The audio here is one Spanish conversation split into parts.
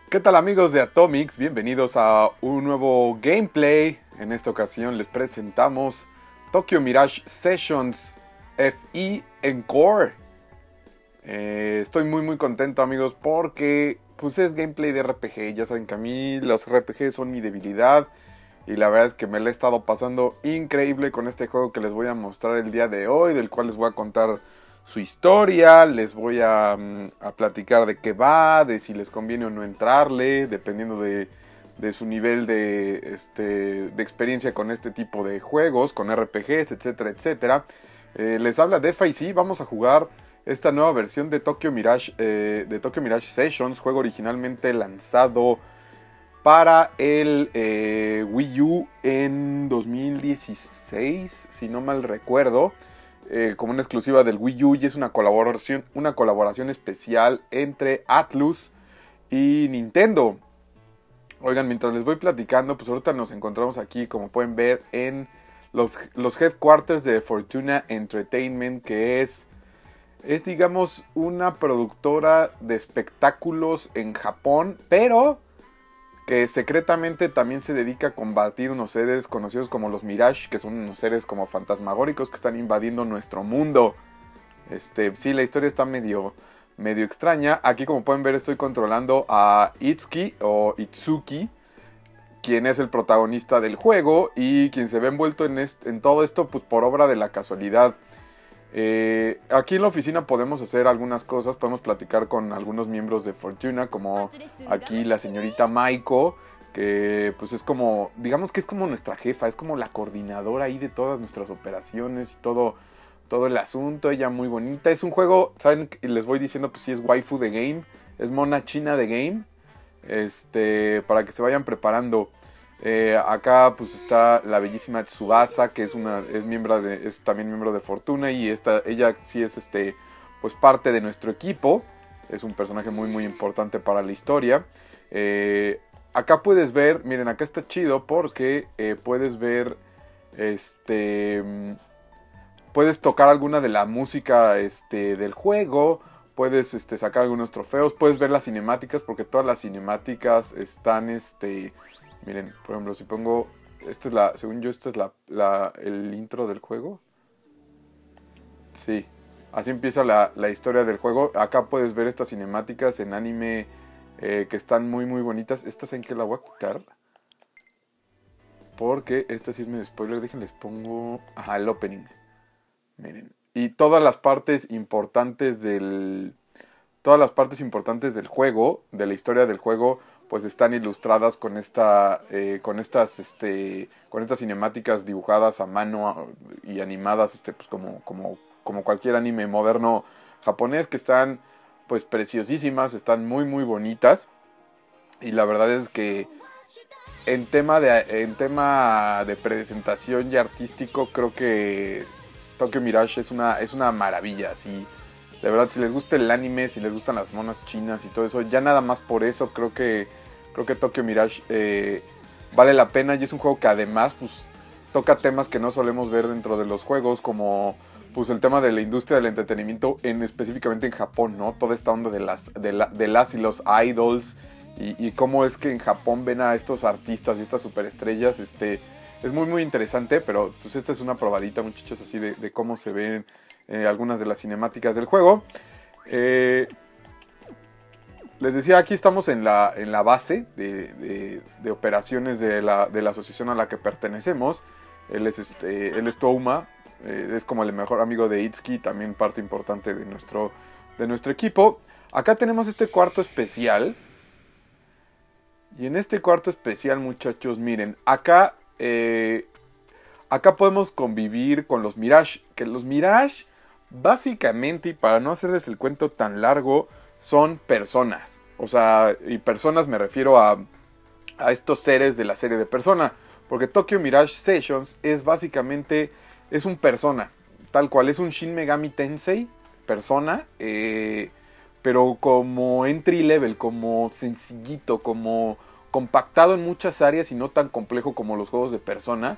¿Qué tal amigos de Atomics? Bienvenidos a un nuevo gameplay. En esta ocasión les presentamos Tokyo Mirage Sessions FE Encore. Estoy muy contento amigos porque pues es gameplay de RPG. Ya saben que a mí los RPG son mi debilidad. Y la verdad es que me la he estado pasando increíble con este juego que les voy a mostrar el día de hoy. Del cual les voy a contar su historia, les voy a platicar de qué va, de si les conviene o no entrarle, dependiendo de su nivel de experiencia con este tipo de juegos, con RPGs, etcétera, etcétera. Les habla DeFi, vamos a jugar esta nueva versión de Tokyo Mirage Sessions, juego originalmente lanzado para el Wii U en 2016, si no mal recuerdo. Como una exclusiva del Wii U, y es una colaboración especial entre Atlus y Nintendo. Oigan, mientras les voy platicando, pues ahorita nos encontramos aquí, como pueden ver, en los headquarters de Fortuna Entertainment, que es digamos una productora de espectáculos en Japón, pero que secretamente también se dedica a combatir unos seres conocidos como los Mirage, que son unos seres como fantasmagóricos que están invadiendo nuestro mundo. Sí, la historia está medio extraña. Aquí, como pueden ver, estoy controlando a Itsuki o Itsuki, quien es el protagonista del juego y quien se ve envuelto en todo esto pues por obra de la casualidad. Aquí en la oficina podemos hacer algunas cosas, podemos platicar con algunos miembros de Fortuna, como aquí la señorita Maiko, que pues es como, digamos que es como nuestra jefa, es como la coordinadora ahí de todas nuestras operaciones y todo el asunto. Ella muy bonita, es un juego, saben, les voy diciendo, pues sí, es waifu de game, es mona china de game, para que se vayan preparando. Acá pues está la bellísima Tsubasa, que es también miembro de Fortuna, y ella sí es pues parte de nuestro equipo. Es un personaje muy importante para la historia. Acá puedes ver, miren, acá está chido porque puedes ver puedes tocar alguna de la música del juego. Puedes sacar algunos trofeos. Puedes ver las cinemáticas, porque todas las cinemáticas están miren, por ejemplo, si pongo... según yo, esta es el intro del juego. Sí, así empieza la historia del juego. Acá puedes ver estas cinemáticas en anime que están muy bonitas. Estas en que la voy a quitar, porque esta sí es medio spoiler. Déjenles pongo... Ajá, el opening. Miren. Y todas las partes importantes del juego, de la historia del juego, pues están ilustradas con estas cinemáticas dibujadas a mano y animadas, pues como cualquier anime moderno japonés, que están pues preciosísimas, están muy bonitas. Y la verdad es que en tema de presentación y artístico, creo que Tokyo Mirage es una maravilla, así. De verdad, si les gusta el anime, si les gustan las monas chinas y todo eso, ya nada más por eso creo que Tokyo Mirage vale la pena. Y es un juego que además pues toca temas que no solemos ver dentro de los juegos, como pues el tema de la industria del entretenimiento, específicamente en Japón, ¿no? Toda esta onda de las y los idols, y cómo es que en Japón ven a estos artistas y estas superestrellas. Es muy interesante, pero pues esta es una probadita, muchachos, así de cómo se ven algunas de las cinemáticas del juego. Les decía, aquí estamos en la base de operaciones de la asociación a la que pertenecemos. Él es Touma, es como el mejor amigo de Itsuki, también parte importante de nuestro equipo. Acá tenemos este cuarto especial. Y en este cuarto especial, muchachos, miren, acá podemos convivir con los Mirage. Que los Mirage, básicamente, y para no hacerles el cuento tan largo, son personas. O sea, y personas me refiero a estos seres de la serie de Persona. Porque Tokyo Mirage Sessions es básicamente, es un Persona. Tal cual, es un Shin Megami Tensei Persona. Pero como entry level, como sencillito, como compactado en muchas áreas y no tan complejo como los juegos de Persona.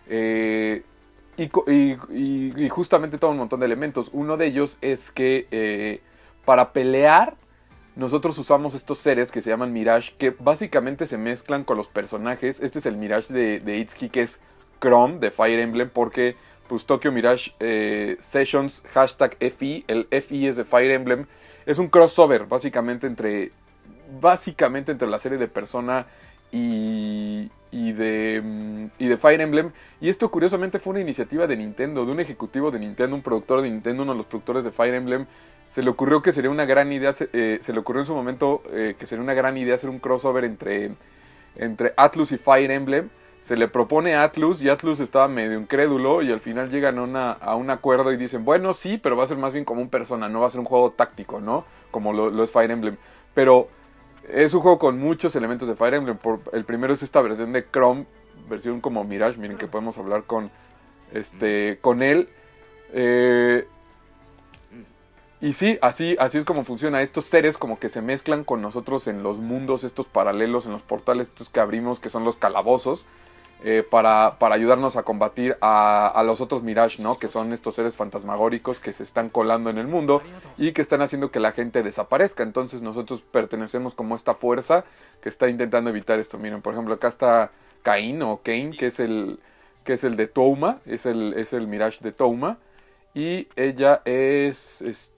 Y justamente todo un montón de elementos. Uno de ellos es que para pelear nosotros usamos estos seres que se llaman Mirage, que básicamente se mezclan con los personajes. Este es el Mirage de Itsuki, que es Chrom de Fire Emblem, porque pues Tokyo Mirage Sessions #FI, el FI es de Fire Emblem, es un crossover básicamente entre la serie de Persona y de Fire Emblem. Y esto curiosamente fue una iniciativa de Nintendo, de un ejecutivo de Nintendo, un productor de Nintendo, uno de los productores de Fire Emblem. Se le ocurrió que sería una gran idea, se le ocurrió en su momento que sería una gran idea hacer un crossover entre Atlus y Fire Emblem. Se le propone a Atlus y Atlus estaba medio incrédulo y al final llegan a un acuerdo y dicen, bueno, sí, pero va a ser más bien como un Persona, no va a ser un juego táctico, ¿no? Como lo es Fire Emblem. Pero es un juego con muchos elementos de Fire Emblem. El primero es esta versión de Chrom, versión como Mirage, miren que podemos hablar con él. Y sí, así es como funciona. Estos seres como que se mezclan con nosotros en los mundos, estos paralelos, en los portales estos que abrimos, que son los calabozos, para ayudarnos a combatir a los otros Mirage, ¿no? Que son estos seres fantasmagóricos que se están colando en el mundo y que están haciendo que la gente desaparezca. Entonces nosotros pertenecemos como esta fuerza que está intentando evitar esto. Miren, por ejemplo, acá está Cain o Kane, que es el de Touma, es el Mirage de Touma. Y ella es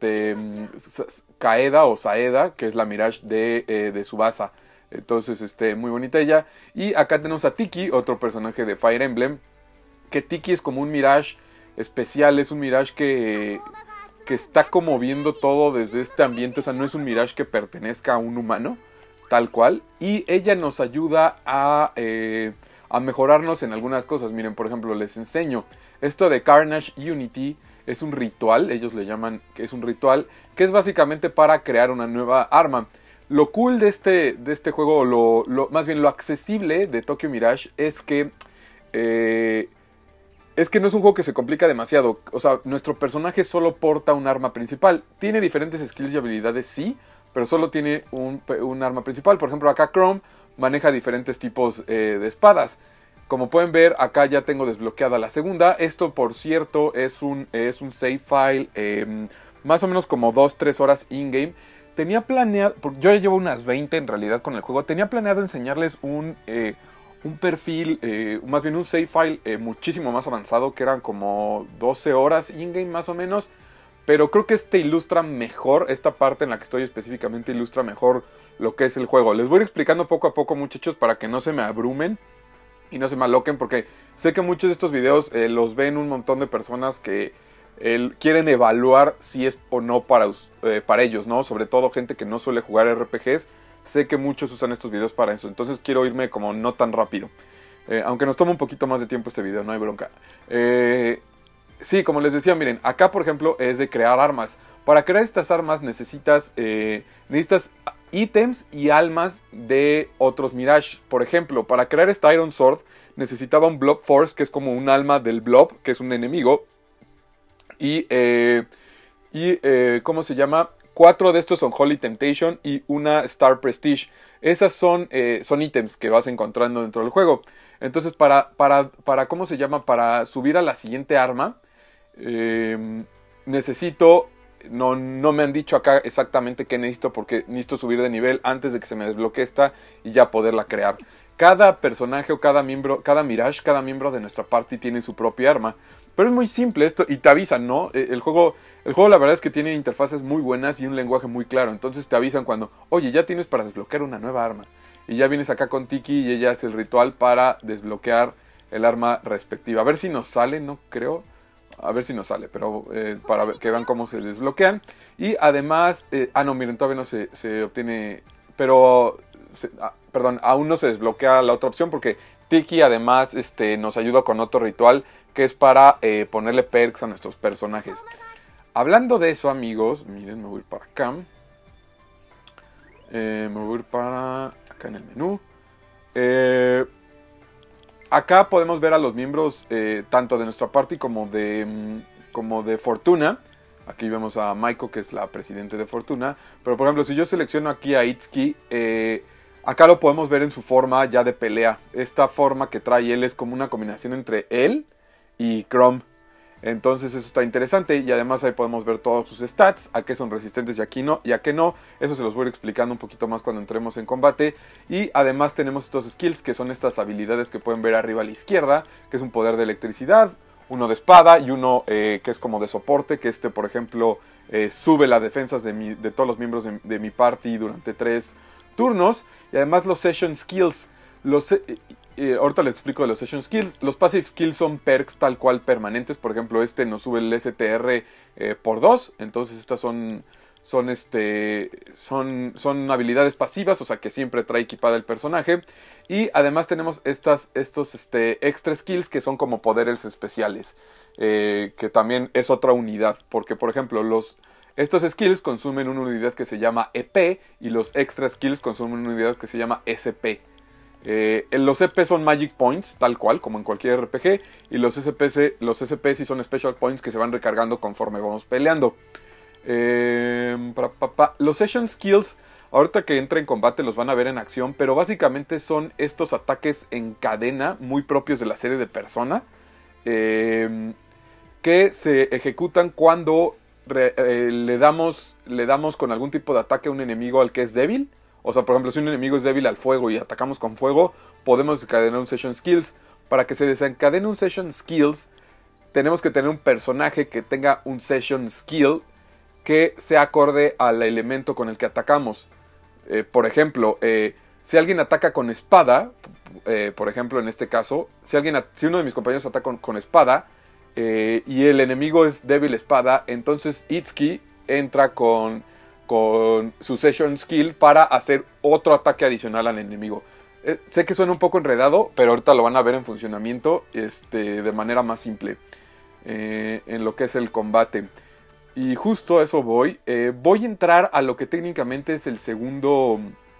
Kaeda o Saeda, que es la Mirage de Tsubasa. Entonces, muy bonita ella. Y acá tenemos a Tiki, otro personaje de Fire Emblem. Que Tiki es como un Mirage especial, es un Mirage que está como viendo todo desde este ambiente. O sea, no es un Mirage que pertenezca a un humano, tal cual. Y ella nos ayuda a mejorarnos en algunas cosas. Miren, por ejemplo, les enseño. Esto de Carnage Unity es un ritual, ellos le llaman que es un ritual, que es básicamente para crear una nueva arma. Lo cool de este juego, más bien lo accesible de Tokyo Mirage es que no es un juego que se complica demasiado. O sea, nuestro personaje solo porta un arma principal. Tiene diferentes skills y habilidades, sí, pero solo tiene un arma principal. Por ejemplo, acá Chrom maneja diferentes tipos de espadas. Como pueden ver, acá ya tengo desbloqueada la segunda. Esto, por cierto, es un save file más o menos como 2-3 horas in-game. Tenía planeado, porque yo ya llevo unas 20 en realidad con el juego. Tenía planeado enseñarles un perfil, más bien un save file muchísimo más avanzado, que eran como 12 horas in-game más o menos. Pero creo que ilustra mejor, esta parte en la que estoy específicamente ilustra mejor lo que es el juego. Les voy a ir explicando poco a poco, muchachos, para que no se me abrumen y no se me aloquen, porque sé que muchos de estos videos los ven un montón de personas que quieren evaluar si es o no para ellos, ¿no? Sobre todo gente que no suele jugar RPGs. Sé que muchos usan estos videos para eso, entonces quiero irme como no tan rápido. Aunque nos toma un poquito más de tiempo este video, no hay bronca. Sí, como les decía, miren, acá por ejemplo es de crear armas. Para crear estas armas necesitas ítems y almas de otros Mirage. Por ejemplo, para crear esta Iron Sword necesitaba un Blob Force, que es como un alma del Blob, que es un enemigo. ¿Cómo se llama? 4 de estos son Holy Temptation y una Star Prestige. Esas son ítems que vas encontrando dentro del juego. Entonces, ¿cómo se llama? Para subir a la siguiente arma, necesito... No me han dicho acá exactamente qué necesito, porque necesito subir de nivel antes de que se me desbloquee esta y ya poderla crear. Cada personaje o cada Mirage, cada miembro de nuestra party tiene su propia arma. Pero es muy simple esto y te avisan, ¿no? El juego la verdad es que tiene interfaces muy buenas y un lenguaje muy claro. Entonces te avisan cuando, oye, ya tienes para desbloquear una nueva arma. Y ya vienes acá con Tiki y ella hace el ritual para desbloquear el arma respectiva. A ver si nos sale, no creo. A ver si nos sale, pero para que vean cómo se desbloquean. Y además, no, miren, todavía no se obtiene, pero, perdón, aún no se desbloquea la otra opción, porque Tiki además nos ayuda con otro ritual, que es para ponerle perks a nuestros personajes. Hablando de eso, amigos, miren, me voy a ir para acá. Me voy a ir para acá en el menú. Acá podemos ver a los miembros tanto de nuestra party como de Fortuna. Aquí vemos a Maiko, que es la presidente de Fortuna. Pero por ejemplo, si yo selecciono aquí a Itsuki, acá lo podemos ver en su forma ya de pelea. Esta forma que trae él es como una combinación entre él y Chrom. Entonces eso está interesante y además ahí podemos ver todos sus stats, a qué son resistentes y a qué no. Eso se los voy a ir explicando un poquito más cuando entremos en combate. Y además tenemos estos skills que son estas habilidades que pueden ver arriba a la izquierda, que es un poder de electricidad, uno de espada y uno que es como de soporte, que por ejemplo sube las defensas de todos los miembros de mi party durante 3 turnos. Y además los session skills, ahorita les explico de los Session Skills. Los Passive Skills son perks tal cual permanentes. Por ejemplo, nos sube el STR por 2. Entonces estas son habilidades pasivas, o sea que siempre trae equipada el personaje. Y además tenemos estos extra skills que son como poderes especiales. Que también es otra unidad. Porque por ejemplo estos skills consumen una unidad que se llama EP. Y los extra skills consumen una unidad que se llama SP. Los EP son Magic Points, tal cual, como en cualquier RPG. Y los SP sí son Special Points que se van recargando conforme vamos peleando. Los Session Skills, ahorita que entre en combate los van a ver en acción. Pero básicamente son estos ataques en cadena muy propios de la serie de Persona. Que se ejecutan cuando le damos con algún tipo de ataque a un enemigo al que es débil. O sea, por ejemplo, si un enemigo es débil al fuego y atacamos con fuego, podemos desencadenar un Session Skills. Para que se desencadene un Session Skills, tenemos que tener un personaje que tenga un Session Skill que sea acorde al elemento con el que atacamos. Por ejemplo, si alguien ataca con espada, por ejemplo, en este caso, si uno de mis compañeros ataca con espada y el enemigo es débil espada, entonces Itsuki entra con su Session Skill para hacer otro ataque adicional al enemigo. Sé que suena un poco enredado, pero ahorita lo van a ver en funcionamiento de manera más simple en lo que es el combate. Y justo a eso voy. Voy a entrar a lo que técnicamente es el segundo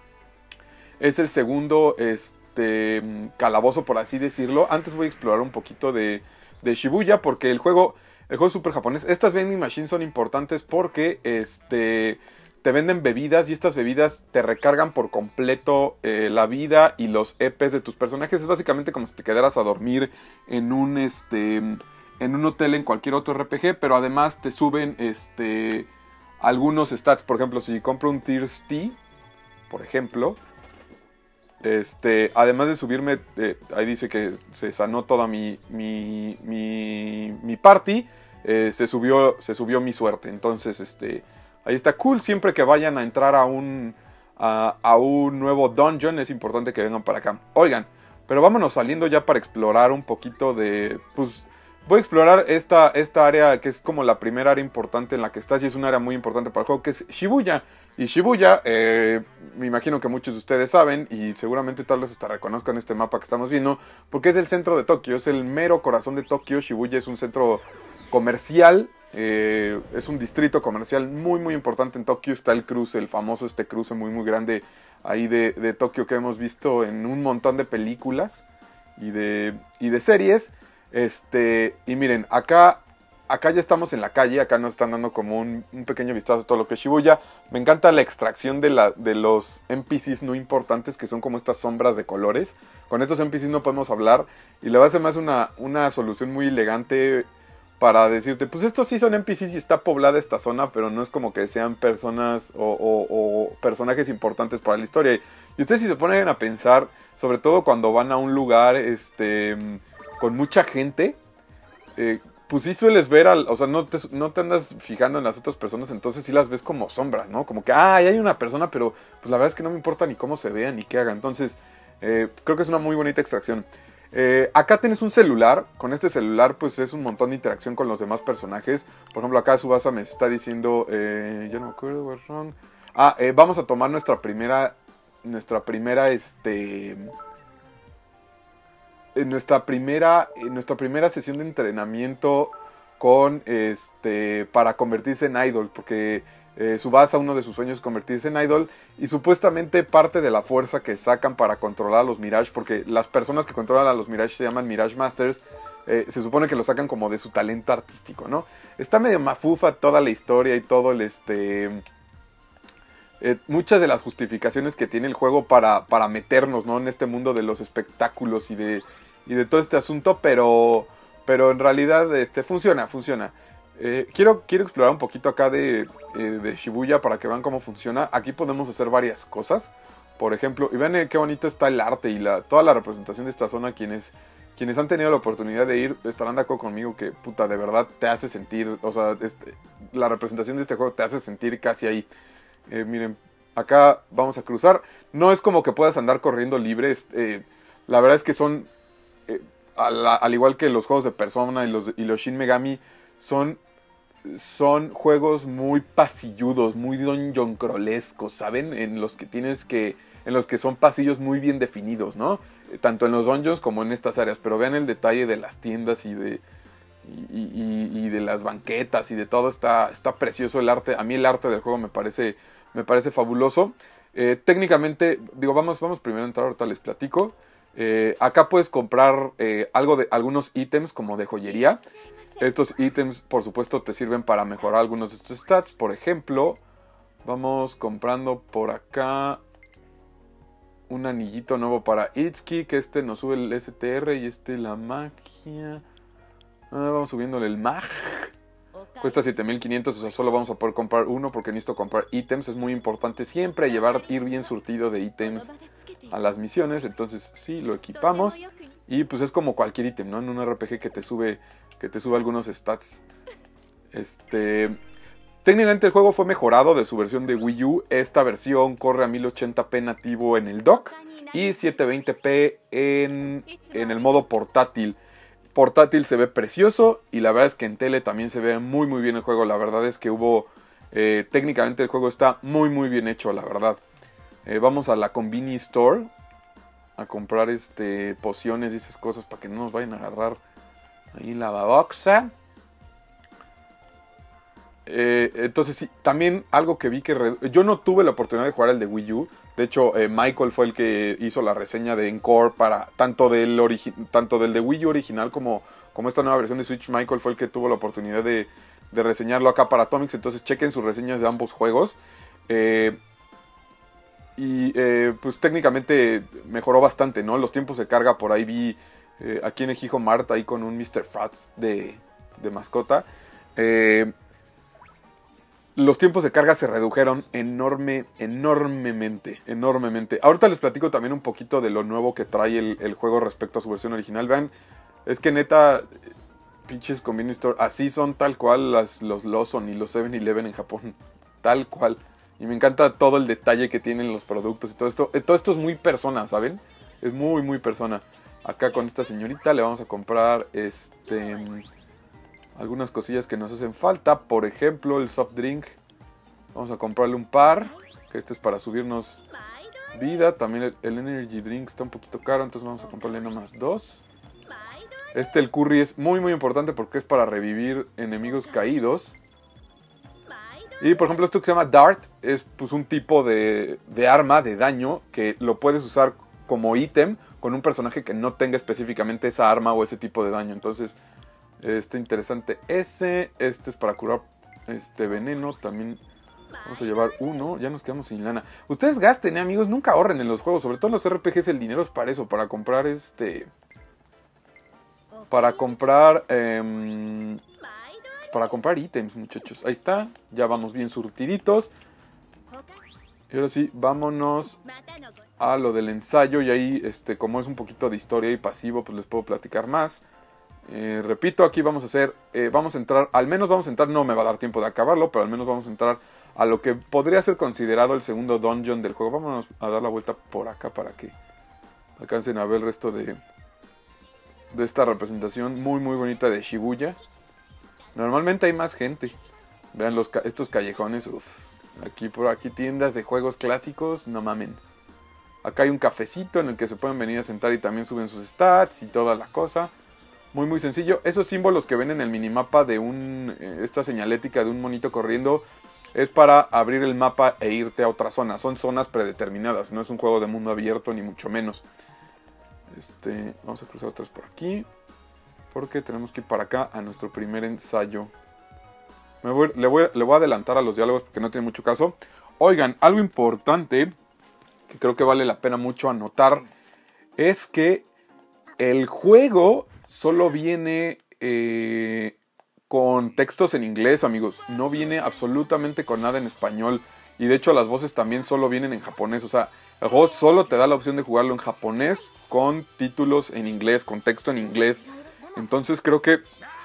calabozo, por así decirlo. Antes voy a explorar un poquito de Shibuya, porque el juego es súper japonés. Estas vending machines son importantes porque te venden bebidas y estas bebidas te recargan por completo la vida y los EPs de tus personajes. Es básicamente como si te quedaras a dormir en un hotel en cualquier otro RPG, pero además te suben algunos stats. Por ejemplo, si compro un Thirsty, por ejemplo, además de subirme, ahí dice que se sanó toda mi party, se subió mi suerte. Entonces, ahí está cool. Siempre que vayan a entrar a un nuevo dungeon, es importante que vengan para acá. Oigan, pero vámonos saliendo ya para explorar un poquito pues, voy a explorar esta área que es como la primera área importante en la que estás. Y es un área muy importante para el juego, que es Shibuya. Y Shibuya, me imagino que muchos de ustedes saben, y seguramente tal vez hasta reconozcan este mapa que estamos viendo, porque es el centro de Tokio, es el mero corazón de Tokio. Shibuya es un centro comercial, es un distrito comercial muy muy importante en Tokio. Está el cruce, el famoso cruce muy muy grande ahí de Tokio que hemos visto en un montón de películas y de series. Y miren, acá ya estamos en la calle. Acá nos están dando como un pequeño vistazo a todo lo que es Shibuya. Me encanta la extracción de los NPCs no importantes, que son como estas sombras de colores. Con estos NPCs no podemos hablar, y le va a hacer más una solución muy elegante para decirte, pues estos sí son NPCs y está poblada esta zona, pero no es como que sean personas o personajes importantes para la historia. Y ustedes, si se ponen a pensar, sobre todo cuando van a un lugar con mucha gente, pues sí sueles ver, o sea, no te andas fijando en las otras personas, entonces sí las ves como sombras, ¿no? Como que, ahí hay una persona, pero pues la verdad es que no me importa ni cómo se vea ni qué haga. Entonces, creo que es una muy bonita extracción. Acá tienes un celular. Con este celular pues es un montón de interacción con los demás personajes. Por ejemplo, acá Tsubasa me está diciendo, yo no me acuerdo, what's wrong. Vamos a tomar nuestra primera sesión de entrenamiento para convertirse en idol, porque Tsubasa, uno de sus sueños es convertirse en idol, y supuestamente parte de la fuerza que sacan para controlar a los Mirage, porque las personas que controlan a los Mirage se llaman Mirage Masters, se supone que lo sacan como de su talento artístico, ¿no? Está medio mafufa toda la historia y todo muchas de las justificaciones que tiene el juego para meternos, ¿no?, en este mundo de los espectáculos y de todo este asunto, pero Pero en realidad funciona. Quiero explorar un poquito acá de Shibuya para que vean cómo funciona. Aquí podemos hacer varias cosas. Por ejemplo, y vean qué bonito está el arte y toda la representación de esta zona. Quienes han tenido la oportunidad de ir estarán de acuerdo conmigo que, puta, de verdad te hace sentir, o sea, la representación de este juego te hace sentir casi ahí. Miren, acá vamos a cruzar. No es como que puedas andar corriendo libre. La verdad es que son, al igual que los juegos de Persona y los Shin Megami, son juegos muy pasilludos, muy dungeon crawlescos, ¿saben? En los que son pasillos muy bien definidos, ¿no? Tanto en los dungeons como en estas áreas. Pero vean el detalle de las tiendas y de las banquetas y de todo. Está precioso el arte. A mí el arte del juego me parece fabuloso. Técnicamente, digo, vamos primero a entrar, ahorita les platico. Acá puedes comprar algunos ítems como de joyería. Estos ítems, por supuesto, te sirven para mejorar algunos de tus stats. Por ejemplo, vamos comprando por acá un anillito nuevo para Itsuki, que nos sube el STR y la magia. Vamos subiéndole el mag. Cuesta 7500, o sea, solo vamos a poder comprar uno porque necesito comprar ítems. Es muy importante siempre ir bien surtido de ítems a las misiones. Entonces, sí, lo equipamos. Y pues es como cualquier ítem, ¿no? En un RPG que te sube algunos stats. Técnicamente el juego fue mejorado de su versión de Wii U. Esta versión corre a 1080p nativo en el dock y 720p en el modo portátil. Portátil se ve precioso y la verdad es que en tele también se ve muy muy bien el juego. La verdad es que técnicamente el juego está muy muy bien hecho, la verdad. Vamos a la Convenience Store a comprar pociones y esas cosas para que no nos vayan a agarrar ahí la baboxa. Entonces sí, también algo que vi yo no tuve la oportunidad de jugar el de Wii U. De hecho, Michael fue el que hizo la reseña de Encore para tanto del de Wii U original como esta nueva versión de Switch. Michael fue el que tuvo la oportunidad de reseñarlo acá para Atomics. Entonces chequen sus reseñas de ambos juegos. Pues técnicamente mejoró bastante, ¿no? Los tiempos de carga, por ahí vi aquí en Ejijo Marta ahí con un Mr. Frats de mascota. Los tiempos de carga se redujeron enormemente. Ahorita les platico también un poquito de lo nuevo que trae el juego respecto a su versión original. Vean, es que neta, pinches Convenience Store, así son tal cual los Lawson y los 7-Eleven en Japón. Tal cual. Y me encanta todo el detalle que tienen los productos y todo esto. Todo esto es muy persona, ¿saben? Es muy, muy persona. Acá con esta señorita le vamos a comprar algunas cosillas que nos hacen falta. Por ejemplo, el soft drink. Vamos a comprarle un par. Que es para subirnos vida. También el energy drink está un poquito caro. Entonces vamos a comprarle nomás 2. El curry es muy muy importante porque es para revivir enemigos caídos. Y por ejemplo esto que se llama Dart. Es pues un tipo de arma de daño. Que lo puedes usar como ítem con un personaje que no tenga específicamente esa arma o ese tipo de daño. Entonces está interesante ese. Es para curar veneno. También vamos a llevar uno. Ya nos quedamos sin lana. Ustedes gasten, amigos. Nunca ahorren en los juegos. Sobre todo en los RPGs el dinero es para eso. Para comprar para comprar ítems, muchachos. Ahí está. Ya vamos bien surtiditos. Y ahora sí, vámonos a lo del ensayo. Y ahí, como es un poquito de historia y pasivo, pues les puedo platicar más. Repito, aquí vamos a entrar, al menos vamos a entrar, no me va a dar tiempo de acabarlo, pero al menos vamos a entrar a lo que podría ser considerado el segundo dungeon del juego. Vámonos a dar la vuelta por acá para que alcancen a ver el resto de esta representación muy muy bonita de Shibuya. Normalmente hay más gente. Vean estos callejones, por aquí tiendas de juegos clásicos, no mamen. Acá hay un cafecito en el que se pueden venir a sentar y también suben sus stats y toda la cosa. Muy muy sencillo. Esos símbolos que ven en el minimapa de esta señalética de un monito corriendo es para abrir el mapa e irte a otra zona. Son zonas predeterminadas, no es un juego de mundo abierto ni mucho menos. Vamos a cruzar otras por aquí porque tenemos que ir para acá a nuestro primer ensayo. Le voy a adelantar a los diálogos porque no tiene mucho caso. Oigan, algo importante que creo que vale la pena mucho anotar es que el juego solo viene con textos en inglés, amigos. No viene absolutamente con nada en español. Y de hecho las voces también solo vienen en japonés. O sea, el juego solo te da la opción de jugarlo en japonés con títulos en inglés, con texto en inglés. Entonces creo que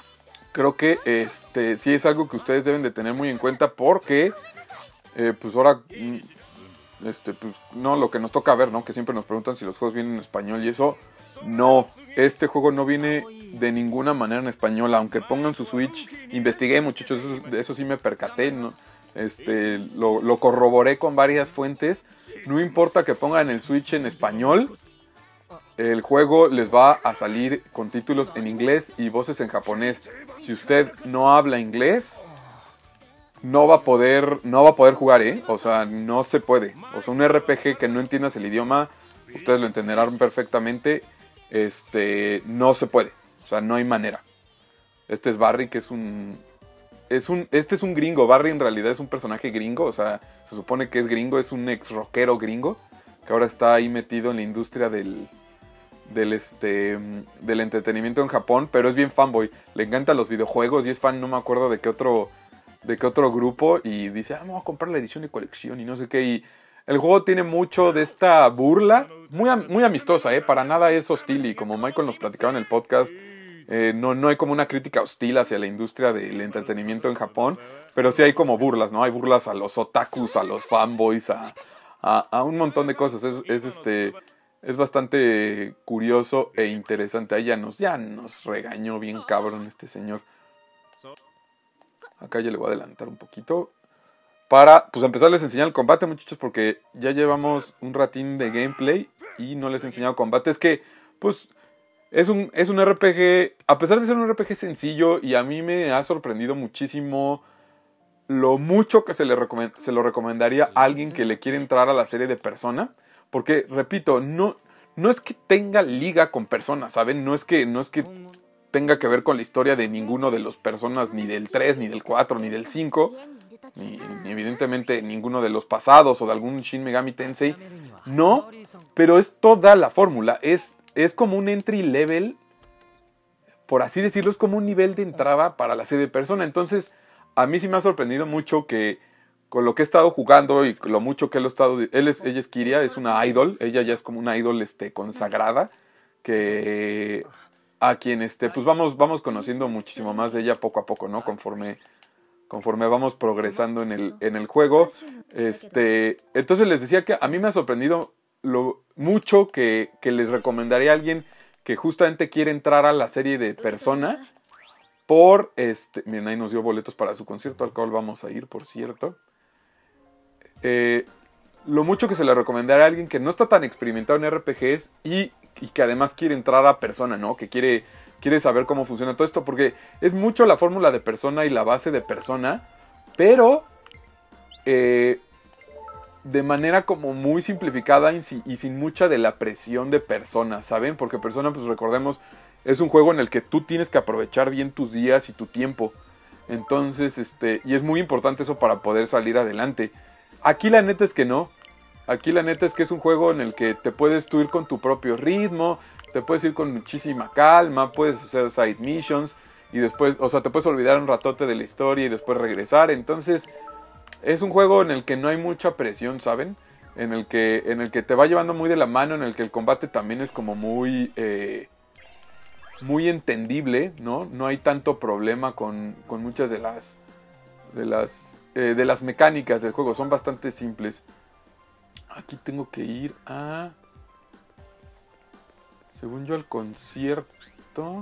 sí es algo que ustedes deben de tener muy en cuenta porque pues ahora pues no, lo que nos toca ver, ¿no? Que siempre nos preguntan si los juegos vienen en español y eso. No, este juego no viene de ninguna manera en español, aunque pongan su Switch. Investigué, muchachos, de eso sí me percaté, ¿no? Lo corroboré con varias fuentes. No importa que pongan el Switch en español, el juego les va a salir con títulos en inglés y voces en japonés. Si usted no habla inglés, no va a poder jugar, ¿eh? O sea, no se puede. O sea, un RPG que no entiendas el idioma, ustedes lo entenderán perfectamente. No se puede. O sea, no hay manera. Este es Barry, que es un gringo. Barry en realidad es un personaje gringo. O sea, se supone que es gringo, es un ex rockero gringo que ahora está ahí metido en la industria del entretenimiento en Japón, pero es bien fanboy. Le encantan los videojuegos y es fan, no me acuerdo de qué otro grupo, y dice, me voy a comprar la edición de colección y no sé qué. Y el juego tiene mucho de esta burla, muy amistosa, para nada es hostil, y como Michael nos platicaba en el podcast, no hay como una crítica hostil hacia la industria del entretenimiento en Japón, pero sí hay como burlas, ¿no? Hay burlas a los otakus, a los fanboys, a un montón de cosas. Es bastante curioso e interesante. Ahí ya nos regañó bien cabrón este señor. Acá ya le voy a adelantar un poquito para pues empezarles a enseñar el combate, muchachos, porque ya llevamos un ratín de gameplay y no les he enseñado combate. Es que pues es un RPG, a pesar de ser un RPG sencillo, y a mí me ha sorprendido muchísimo lo mucho que se lo recomendaría a alguien que le quiere entrar a la serie de Persona. Porque, repito, no es que tenga liga con Persona, ¿saben? No es que tenga que ver con la historia de ninguno de los Personas, ni del 3, ni del 4, ni del 5, ni evidentemente ninguno de los pasados o de algún Shin Megami Tensei. No, pero es toda la fórmula. Es como un entry level, por así decirlo, es como un nivel de entrada para la serie de Persona. Entonces, a mí sí me ha sorprendido mucho que con lo que he estado jugando y lo mucho que ella es Kiria, es una idol, ella ya es como una idol consagrada, que a quien pues vamos conociendo muchísimo más de ella poco a poco, ¿no? Conforme vamos progresando en el juego. Entonces les decía que a mí me ha sorprendido lo mucho que les recomendaría a alguien que justamente quiere entrar a la serie de Persona por miren, ahí nos dio boletos para su concierto, al cual vamos a ir, por cierto. Lo mucho que se le recomendaría a alguien que no está tan experimentado en RPGs y que además quiere entrar a Persona, ¿no? Que quiere saber cómo funciona todo esto, porque es mucho la fórmula de Persona y la base de Persona, pero de manera como muy simplificada y sin mucha de la presión de Persona, ¿saben? Porque Persona, pues recordemos, es un juego en el que tú tienes que aprovechar bien tus días y tu tiempo. Entonces, y es muy importante eso para poder salir adelante. Aquí la neta es que no. Aquí la neta es que es un juego en el que te puedes tú ir con tu propio ritmo, te puedes ir con muchísima calma, puedes hacer side missions y después, o sea, te puedes olvidar un ratote de la historia y después regresar. Entonces, es un juego en el que no hay mucha presión, ¿saben? En el que te va llevando muy de la mano, en el que el combate también es como muy entendible, ¿no? No hay tanto problema con muchas de las mecánicas del juego, son bastante simples. Aquí tengo que ir según yo, al concierto.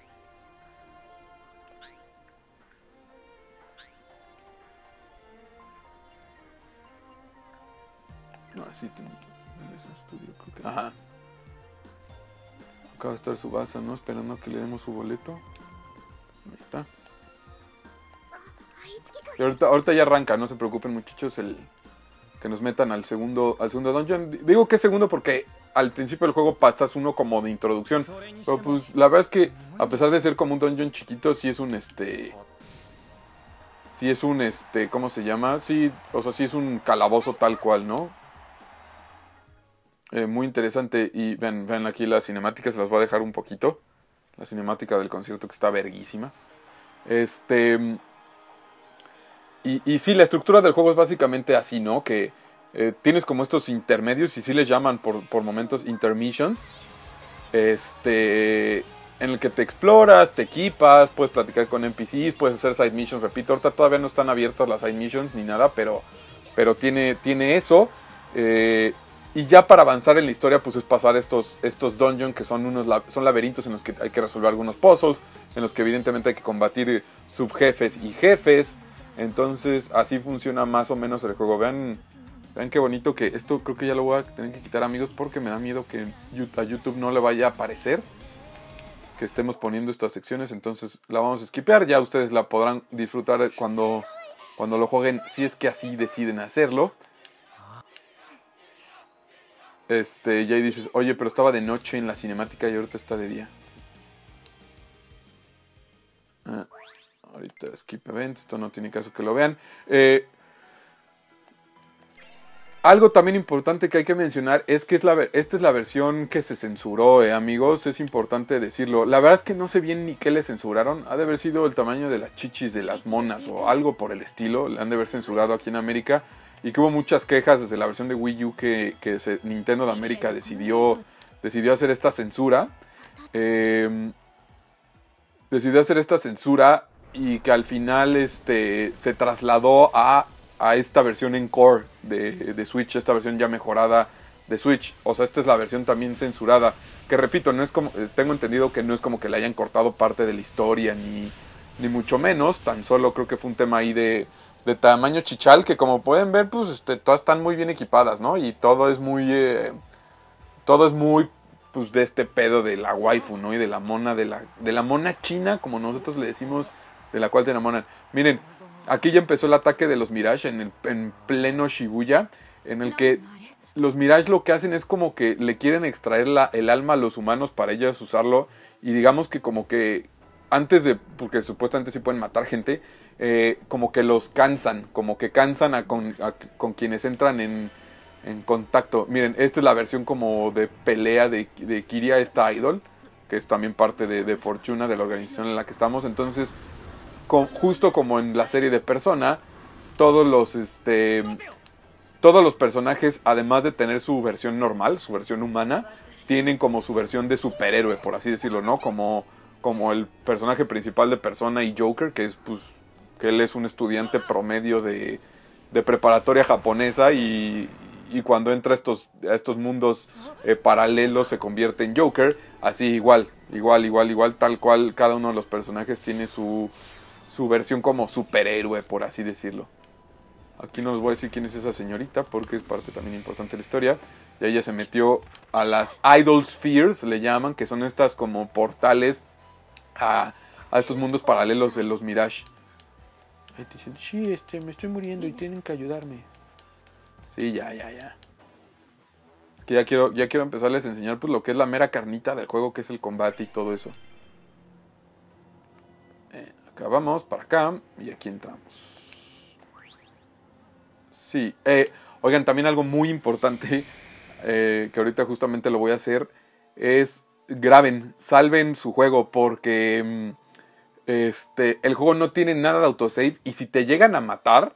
No, sí tengo ese estudio, creo que. Ajá. Acaba de estar Tsubasa, ¿no? Esperando a que le demos su boleto. Ahí está. Y ahorita ya arranca, no se preocupen, muchachos, que nos metan al segundo dungeon. Digo que es segundo porque al principio del juego pasas uno como de introducción, pero pues la verdad es que a pesar de ser como un dungeon chiquito, sí es un ¿cómo se llama? Sí, o sea, sí es un calabozo tal cual, ¿no? Muy interesante. Y vean aquí las cinemáticas, las voy a dejar un poquito La cinemática del concierto que está verguísima. Y sí, la estructura del juego es básicamente así, ¿no? Que tienes como estos intermedios, y sí les llaman por momentos intermissions. En el que te exploras, te equipas, puedes platicar con NPCs, puedes hacer side missions. Repito, ahorita todavía no están abiertas las side missions ni nada, pero tiene eso. Y ya para avanzar en la historia, pues es pasar estos dungeons que son laberintos en los que hay que resolver algunos puzzles, en los que evidentemente hay que combatir subjefes y jefes. Entonces así funciona más o menos el juego. Vean qué bonito, que esto creo que ya lo voy a tener que quitar, amigos, porque me da miedo que a YouTube no le vaya a aparecer que estemos poniendo estas secciones. Entonces la vamos a skipear. Ya ustedes la podrán disfrutar cuando lo jueguen, si es que así deciden hacerlo. Y ahí dices, oye, pero estaba de noche en la cinemática y ahorita está de día. Ahorita skip event, esto no tiene caso que lo vean. Algo también importante que hay que mencionar es que esta es la versión que se censuró, amigos. Es importante decirlo. La verdad es que no sé bien ni qué le censuraron. Ha de haber sido el tamaño de las chichis de las monas o algo por el estilo. Le han de haber censurado aquí en América. Y que hubo muchas quejas desde la versión de Wii U que Nintendo de América decidió hacer esta censura. Decidió hacer esta censura y que al final se trasladó a esta versión Encore de Switch, esta versión ya mejorada de Switch. O sea, esta es la versión también censurada, que repito, no es como, tengo entendido que no es como que le hayan cortado parte de la historia, ni mucho menos. Tan solo creo que fue un tema ahí de tamaño chichal, que como pueden ver, pues todas están muy bien equipadas, ¿no? Y todo es muy pues de este pedo de la waifu, ¿no? Y de la mona, de la mona china, como nosotros le decimos, de la cual te enamoran. Miren, aquí ya empezó el ataque de los Mirage en pleno Shibuya, en el que los Mirage lo que hacen es como que le quieren extraer el alma a los humanos para ellos usarlo. Y digamos que como que porque supuestamente sí pueden matar gente, como que los cansan, como que cansan con quienes entran en contacto. Miren, esta es la versión como de pelea de Kiria, esta idol, que es también parte de Fortuna, de la organización en la que estamos. Entonces, justo como en la serie de Persona, todos los personajes, además de tener su versión normal, su versión humana, tienen como su versión de superhéroe, por así decirlo, ¿no? Como el personaje principal de Persona y Joker, que es pues que él es un estudiante promedio de preparatoria japonesa y cuando entra a estos mundos paralelos se convierte en Joker. Así igual, tal cual cada uno de los personajes tiene su versión como superhéroe, por así decirlo. Aquí no les voy a decir quién es esa señorita porque es parte también importante de la historia. Y ella se metió a las Idol Spheres, le llaman, que son estas como portales a estos mundos paralelos de los Mirage. Ahí te dicen, sí, me estoy muriendo y tienen que ayudarme. Sí, ya. Es que ya quiero empezarles a enseñar pues lo que es la mera carnita del juego, que es el combate y todo eso. Acá vamos, para acá, y aquí entramos. Sí, oigan, también algo muy importante, que ahorita justamente lo voy a hacer, es salven su juego, porque el juego no tiene nada de autosave, y si te llegan a matar,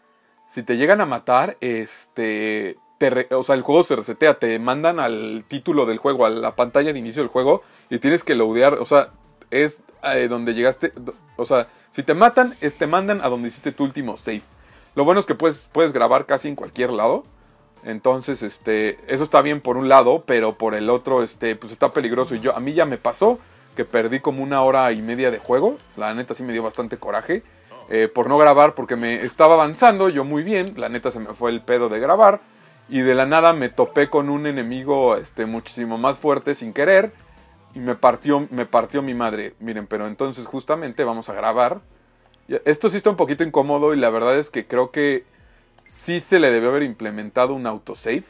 o sea, el juego se resetea, te mandan al título del juego, a la pantalla de inicio del juego, y tienes que loadear, o sea, es donde llegaste, o sea, si te matan, te mandan a donde hiciste tu último save. Lo bueno es que puedes grabar casi en cualquier lado. Entonces, eso está bien por un lado, pero por el otro, pues está peligroso. Y a mí ya me pasó que perdí como 1 hora y media de juego. La neta sí me dio bastante coraje por no grabar, porque me estaba avanzando yo muy bien. La neta se me fue el pedo de grabar. Y de la nada me topé con un enemigo muchísimo más fuerte sin querer. Y me partió mi madre. Miren, pero entonces justamente vamos a grabar. Esto sí está un poquito incómodo y la verdad es que creo que sí se le debió haber implementado un autosave.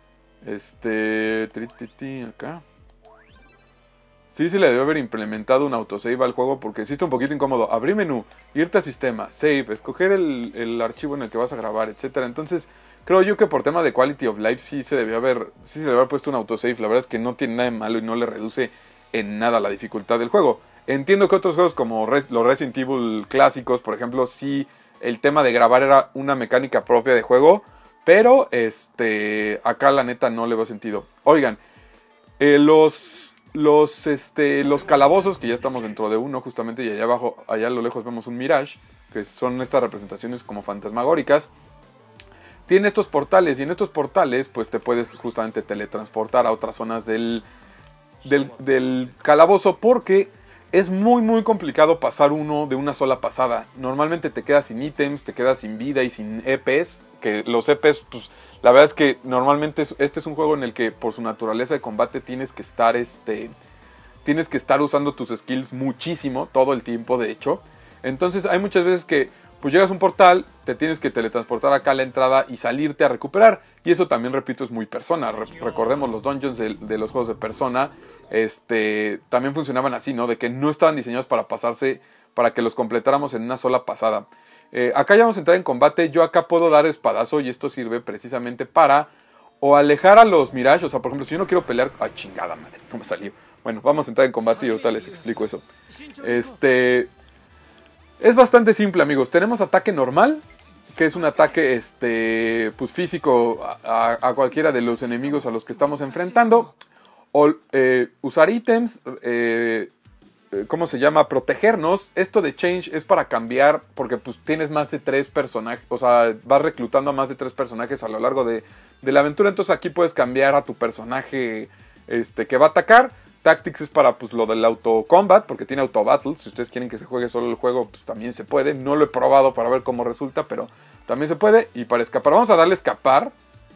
Acá. Sí se le debió haber implementado un autosave al juego porque sí está un poquito incómodo. Abrir menú, irte a sistema, save, escoger el archivo en el que vas a grabar, etcétera. Entonces, creo yo que por tema de quality of life sí se debió haber puesto un autosave. La verdad es que no tiene nada de malo y no le reduce en nada la dificultad del juego. Entiendo que otros juegos como los Resident Evil clásicos, por ejemplo, sí el tema de grabar era una mecánica propia de juego, pero acá la neta no le veo sentido. Oigan, los calabozos, que ya estamos dentro de uno justamente, y allá abajo, allá a lo lejos vemos un Mirage, que son estas representaciones como fantasmagóricas. Tiene estos portales, y en estos portales pues te puedes justamente teletransportar a otras zonas del calabozo, porque es muy muy complicado pasar uno de una sola pasada. Normalmente te quedas sin ítems, te quedas sin vida y sin EPs, que los EPs, pues la verdad es que normalmente este es un juego en el que por su naturaleza de combate tienes que estar usando tus skills muchísimo, todo el tiempo de hecho. Entonces hay muchas veces que pues llegas a un portal, te tienes que teletransportar acá a la entrada y salirte a recuperar. Y eso también, repito, es muy Persona. Recordemos los dungeons de los juegos de Persona. También funcionaban así, ¿no? De que no estaban diseñados para pasarse, para que los completáramos en una sola pasada. Acá ya vamos a entrar en combate. Yo acá puedo dar espadazo y esto sirve precisamente para o alejar a los Mirage. O sea, por ejemplo, si yo no quiero pelear... ¡Ay, chingada madre! No me salió. Bueno, vamos a entrar en combate y ahorita les explico eso. Es bastante simple, amigos. Tenemos ataque normal, que es un ataque pues físico a cualquiera de los enemigos a los que estamos enfrentando. O usar ítems, ¿cómo se llama? Protegernos. Esto de Change es para cambiar, porque pues tienes más de 3 personajes, o sea, vas reclutando a más de 3 personajes a lo largo de la aventura. Entonces aquí puedes cambiar a tu personaje que va a atacar. Tactics es para pues lo del auto combat, porque tiene auto battle. Si ustedes quieren que se juegue solo el juego, pues también se puede. No lo he probado para ver cómo resulta, pero también se puede. Y para escapar, vamos a darle escapar.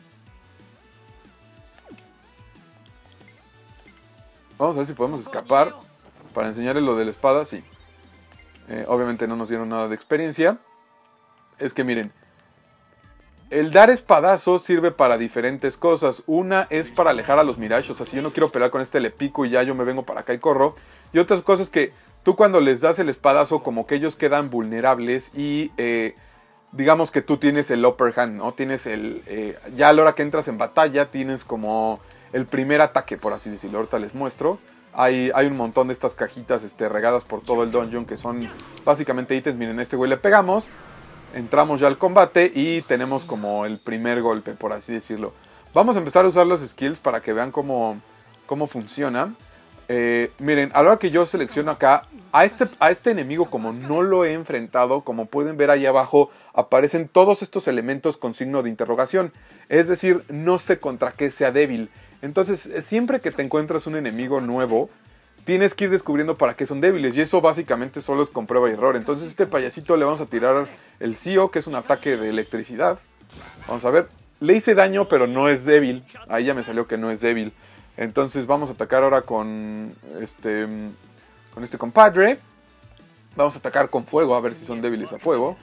Vamos a ver si podemos escapar. Para enseñarles lo de la espada, sí. Obviamente no nos dieron nada de experiencia. Es que miren, el dar espadazos sirve para diferentes cosas. Una es para alejar a los Mirage. O sea, si yo no quiero pelear con le pico y ya yo me vengo para acá y corro. Y otras cosas que tú cuando les das el espadazo, como que ellos quedan vulnerables y digamos que tú tienes el upper hand, ¿no? Tienes ya a la hora que entras en batalla tienes como el primer ataque, por así decirlo. Ahorita les muestro. Hay un montón de estas cajitas regadas por todo el dungeon que son básicamente ítems. Miren, a este güey le pegamos. Entramos ya al combate y tenemos como el primer golpe, por así decirlo. Vamos a empezar a usar los skills para que vean cómo funciona. Miren, a la hora que yo selecciono acá, a este enemigo, como no lo he enfrentado, como pueden ver ahí abajo, aparecen todos estos elementos con signo de interrogación. Es decir, no sé contra qué sea débil. Entonces, siempre que te encuentras un enemigo nuevo, tienes que ir descubriendo para qué son débiles. Y eso básicamente solo es con prueba y error. Entonces este payasito le vamos a tirar el CEO, que es un ataque de electricidad. Vamos a ver. Le hice daño, pero no es débil. Ahí ya me salió que no es débil. Entonces vamos a atacar ahora con este compadre. Vamos a atacar con fuego, a ver si son débiles a fuego.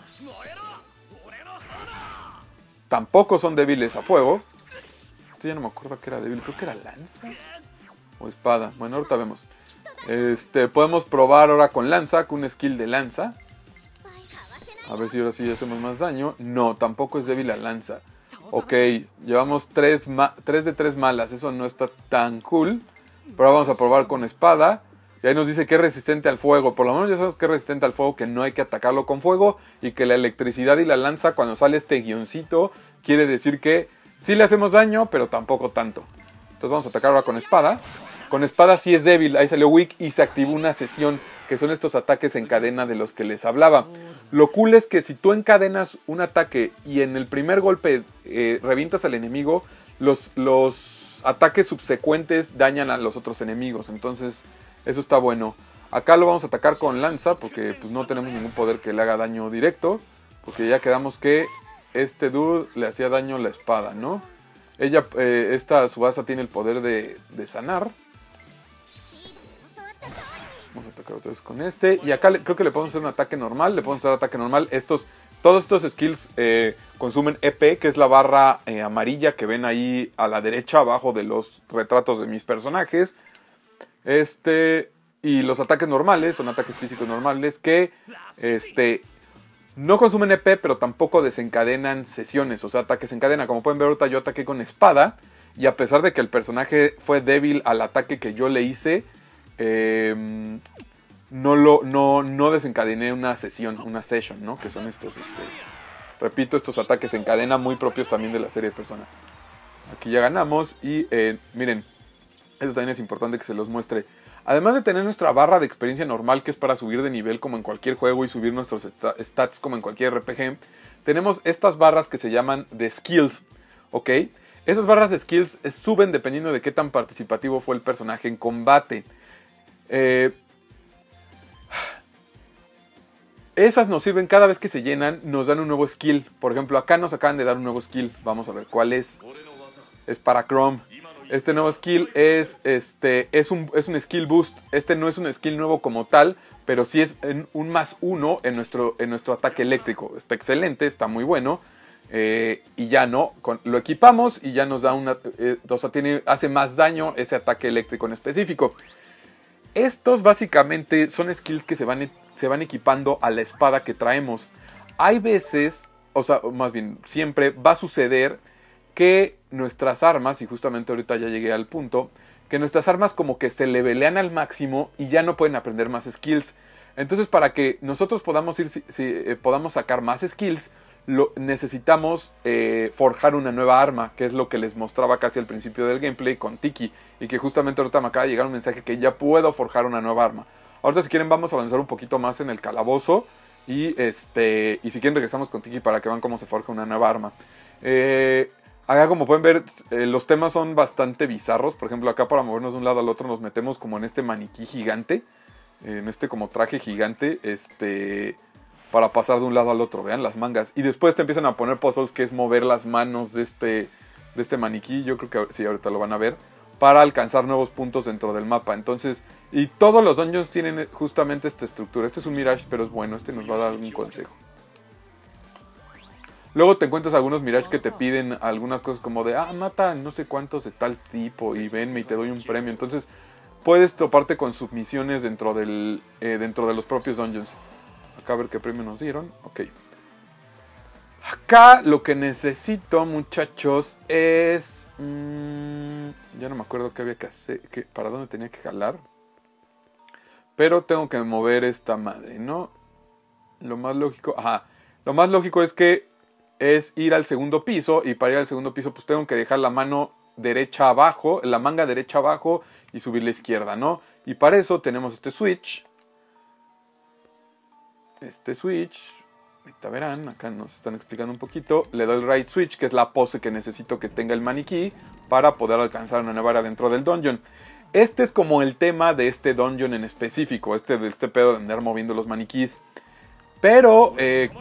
Tampoco son débiles a fuego. Esto ya no me acuerdo que era débil. Creo que era lanza o espada. Bueno, ahorita vemos. Podemos probar ahora con lanza, con un skill de lanza. A ver si ahora sí hacemos más daño. No, tampoco es débil a lanza. Ok, llevamos 3 de 3 malas. Eso no está tan cool. Pero vamos a probar con espada. Y ahí nos dice que es resistente al fuego. Por lo menos ya sabemos que es resistente al fuego, que no hay que atacarlo con fuego. Y que la electricidad y la lanza, cuando sale este guioncito, quiere decir que sí le hacemos daño, pero tampoco tanto. Entonces vamos a atacar ahora con espada. Con espada sí es débil, ahí salió weak y se activó una sesión, que son estos ataques en cadena de los que les hablaba. Lo cool es que si tú encadenas un ataque y en el primer golpe revientas al enemigo, los ataques subsecuentes dañan a los otros enemigos. Entonces eso está bueno. Acá lo vamos a atacar con lanza porque pues, no tenemos ningún poder que le haga daño directo. Porque ya quedamos que este dude le hacía daño a la espada, ¿no? Esta Tsubasa tiene el poder de sanar. Vamos a atacar otra vez con este. Y acá creo que le podemos hacer un ataque normal. Le podemos hacer ataque normal. Todos estos skills consumen EP, que es la barra amarilla que ven ahí a la derecha, abajo de los retratos de mis personajes. Y los ataques normales son ataques físicos normales que no consumen EP, pero tampoco desencadenan sesiones. O sea, ataques en cadena. Como pueden ver, ahorita yo ataqué con espada. Y a pesar de que el personaje fue débil al ataque que yo le hice, no desencadené una sesión, una session, ¿no? Que son estos, repito, estos ataques en cadena muy propios también de la serie de Persona. Aquí ya ganamos y miren, eso también es importante que se los muestre. Además de tener nuestra barra de experiencia normal, que es para subir de nivel como en cualquier juego y subir nuestros stats como en cualquier RPG, tenemos estas barras que se llaman de skills, ¿ok? Esas barras de skills suben dependiendo de qué tan participativo fue el personaje en combate. Esas nos sirven cada vez que se llenan, nos dan un nuevo skill. Por ejemplo, acá nos acaban de dar un nuevo skill. Vamos a ver cuál es. Es para Chrome. Este nuevo skill es un skill boost. Este no es un skill nuevo como tal, pero sí es un +1 en nuestro ataque eléctrico. Está excelente, está muy bueno. Y ya no, lo equipamos y ya nos da hace más daño ese ataque eléctrico en específico. Estos básicamente son skills que se van equipando a la espada que traemos. Hay veces, o sea, más bien siempre va a suceder que nuestras armas, y justamente ahorita ya llegué al punto, que nuestras armas como que se levelean al máximo y ya no pueden aprender más skills. Entonces, para que nosotros podamos podamos sacar más skills, necesitamos forjar una nueva arma, que es lo que les mostraba casi al principio del gameplay con Tiki, y que justamente ahorita me acaba de llegar un mensaje que ya puedo forjar una nueva arma. Ahorita, si quieren, vamos a avanzar un poquito más en el calabozo y si quieren regresamos con Tiki para que vean cómo se forja una nueva arma. Acá, como pueden ver, los temas son bastante bizarros. Por ejemplo, acá para movernos de un lado al otro nos metemos como en este maniquí gigante, en este como traje gigante, para pasar de un lado al otro. Vean las mangas. Y después te empiezan a poner puzzles, que es mover las manos de este maniquí. Yo creo que sí, ahorita lo van a ver, para alcanzar nuevos puntos dentro del mapa. Entonces, y todos los dungeons tienen justamente esta estructura. Este es un Mirage, pero es bueno. Este nos va a dar algún consejo. Luego te encuentras algunos Mirage que te piden algunas cosas como de, mata no sé cuántos de tal tipo y venme y te doy un premio. Entonces puedes toparte con submisiones dentro de los propios dungeons. Acá a ver qué premio nos dieron. Ok. Acá lo que necesito, muchachos, es... ya no me acuerdo qué había que hacer, para dónde tenía que jalar. Pero tengo que mover esta madre, ¿no? Lo más lógico... Lo más lógico es ir al segundo piso, y para ir al segundo piso pues tengo que dejar la mano derecha abajo, la manga derecha abajo y subir la izquierda, ¿no? Y para eso tenemos este switch, ahorita verán, acá nos están explicando un poquito, le doy el right switch, que es la pose que necesito que tenga el maniquí para poder alcanzar una nueva área dentro del dungeon. Este es como el tema de este dungeon en específico, de este pedo de andar moviendo los maniquís. Pero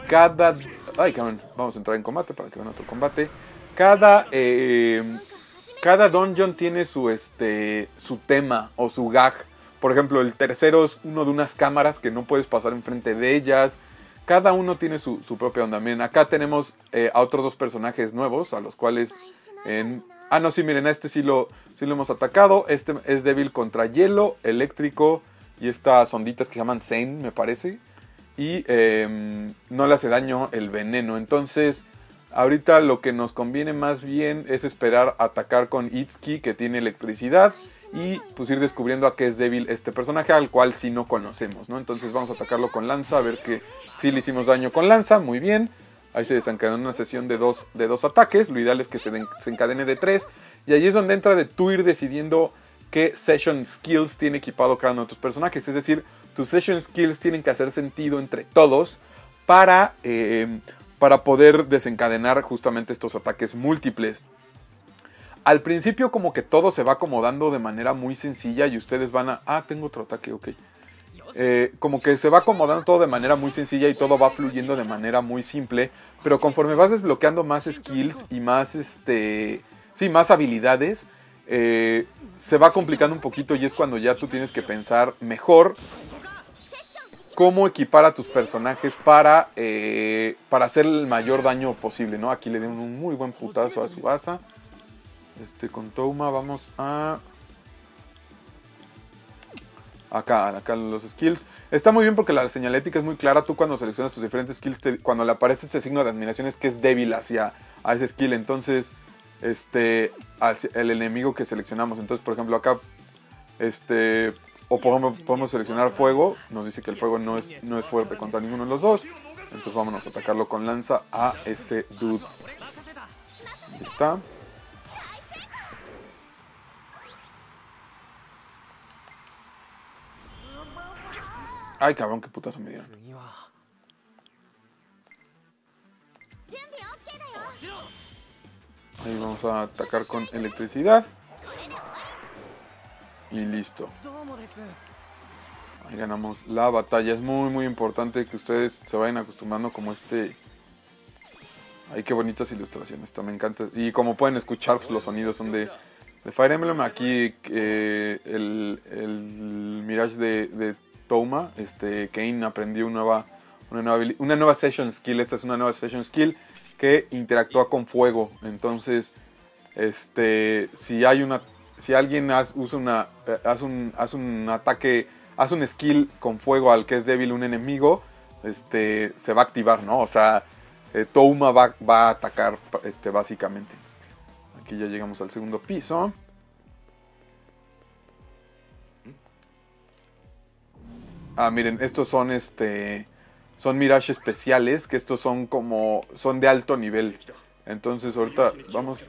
vamos a entrar en combate para que vean otro combate. Cada dungeon tiene su tema o su gag. Por ejemplo, el tercero es uno de unas cámaras que no puedes pasar enfrente de ellas. Cada uno tiene su propia onda. Miren, acá tenemos a otros dos personajes nuevos, a los cuales... no, sí, miren, a este sí lo hemos atacado. Este es débil contra hielo, eléctrico y estas onditas que se llaman Zen, me parece. Y no le hace daño el veneno. Entonces, ahorita lo que nos conviene más bien es esperar a atacar con Itsuki, que tiene electricidad. Y pues ir descubriendo a qué es débil este personaje, al cual sí no conocemos, ¿no? Entonces vamos a atacarlo con lanza, a ver que sí le hicimos daño con lanza. Muy bien. Ahí se desencadenó una sesión de dos ataques. Lo ideal es que se encadene de 3. Y ahí es donde entra de tú ir decidiendo qué Session Skills tiene equipado cada uno de tus personajes. Es decir, tus Session Skills tienen que hacer sentido entre todos para poder desencadenar justamente estos ataques múltiples. Al principio como que todo se va acomodando de manera muy sencilla y ustedes van a... tengo otro ataque, ok. Como que se va acomodando todo de manera muy sencilla y todo va fluyendo de manera muy simple. Pero conforme vas desbloqueando más skills y más, más habilidades... se va complicando un poquito y es cuando ya tú tienes que pensar mejor cómo equipar a tus personajes para hacer el mayor daño posible, ¿no? Aquí le dieron un muy buen putazo a Tsubasa. Con Touma vamos a... Acá los skills. Está muy bien porque la señalética es muy clara. Tú cuando seleccionas tus diferentes skills, cuando le aparece este signo de admiración es que es débil a ese skill. Entonces... el enemigo que seleccionamos. Entonces, por ejemplo, acá O por ejemplo, podemos seleccionar fuego. Nos dice que el fuego no es fuerte contra ninguno de los dos. Entonces vámonos a atacarlo con lanza a este dude. Ahí está. Ay, cabrón, qué putazo me dieron. Ahí vamos a atacar con electricidad. Y listo. Ahí ganamos la batalla. Es muy muy importante que ustedes se vayan acostumbrando como este... Ay, qué bonitas ilustraciones. Esto me encanta. Y como pueden escuchar, pues, los sonidos son de Fire Emblem. Aquí el Mirage de Touma, Kane aprendió una nueva Session Skill. Esta es una nueva Session Skill que interactúa con fuego. Entonces, si alguien hace un ataque, hace un skill con fuego al que es débil un enemigo, se va a activar, ¿no? O sea, Touma va a atacar, básicamente. Aquí ya llegamos al segundo piso. Ah, miren, estos son son Mirage especiales, que estos son de alto nivel. Entonces ahorita vamos...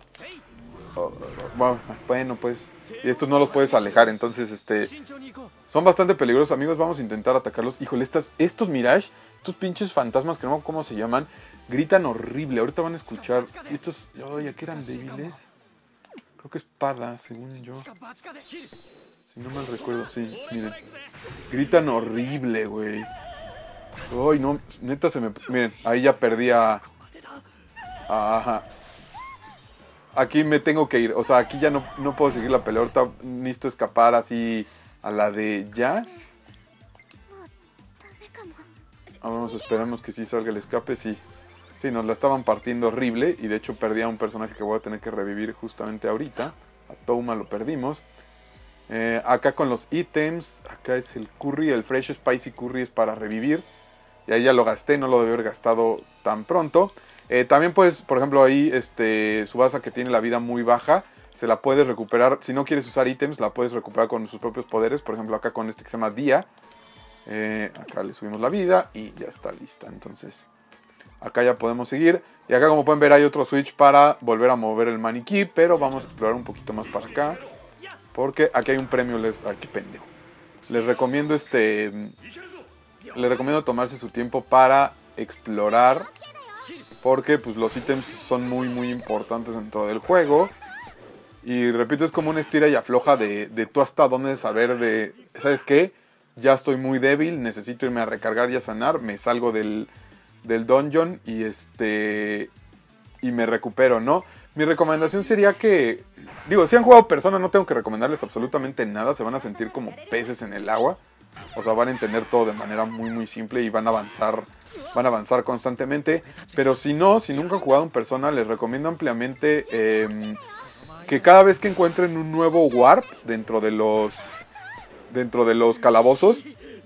Bueno, pues... Y estos no los puedes alejar, entonces son bastante peligrosos, amigos. Vamos a intentar atacarlos. Híjole, estos Mirage, estos pinches fantasmas que no sé cómo se llaman, gritan horrible. Ahorita van a escuchar. Estos, ay, ¿a qué eran débiles? Creo que espada, según yo. Si no mal recuerdo, sí, miren. Gritan horrible, güey. Ay, no, neta se me... Miren, ahí ya perdí a... Ajá. Aquí me tengo que ir. O sea, aquí ya no puedo seguir la pelea. Ahorita necesito escapar así a la de ya. Vamos, esperamos que sí salga el escape. Sí, nos la estaban partiendo horrible. Y de hecho perdí a un personaje que voy a tener que revivir justamente ahorita. A Touma lo perdimos. Acá con los ítems. Acá es el curry. El fresh spicy curry es para revivir. Y ahí ya lo gasté. No lo debí haber gastado tan pronto. También puedes, por ejemplo, ahí Tsubasa, que tiene la vida muy baja, se la puedes recuperar. Si no quieres usar ítems, la puedes recuperar con sus propios poderes. Por ejemplo, acá con este que se llama Dia. Acá le subimos la vida y ya está lista. Entonces, acá ya podemos seguir. Y acá, como pueden ver, hay otro switch para volver a mover el maniquí. Pero vamos a explorar un poquito más para acá. Porque aquí hay un premio. Ay, qué pendejo. Les recomiendo Les recomiendo tomarse su tiempo para explorar. Porque pues los ítems son muy muy importantes dentro del juego. Y repito, es como una estira y afloja de tú hasta dónde saber de... ¿Sabes qué? Ya estoy muy débil, necesito irme a recargar y a sanar. Me salgo del dungeon y y me recupero, ¿no? Mi recomendación sería que... Digo, si han jugado Persona no tengo que recomendarles absolutamente nada. Se van a sentir como peces en el agua. O sea, van a entender todo de manera muy muy simple y van a avanzar constantemente. Pero si nunca han jugado en Persona, les recomiendo ampliamente que cada vez que encuentren un nuevo warp dentro de los calabozos,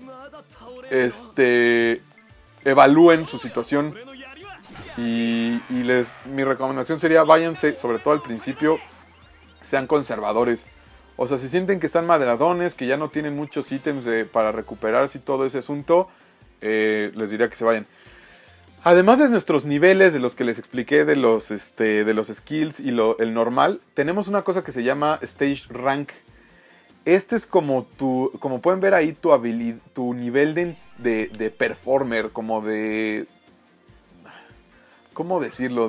evalúen su situación. Y mi recomendación sería, váyanse, sobre todo al principio, sean conservadores. O sea, si sienten que están madradones, que ya no tienen muchos ítems para recuperarse y todo ese asunto, les diría que se vayan. Además de nuestros niveles, de los que les expliqué, de los skills y el normal, tenemos una cosa que se llama Stage Rank. Este es como pueden ver ahí, tu nivel de performer, como de... ¿Cómo decirlo?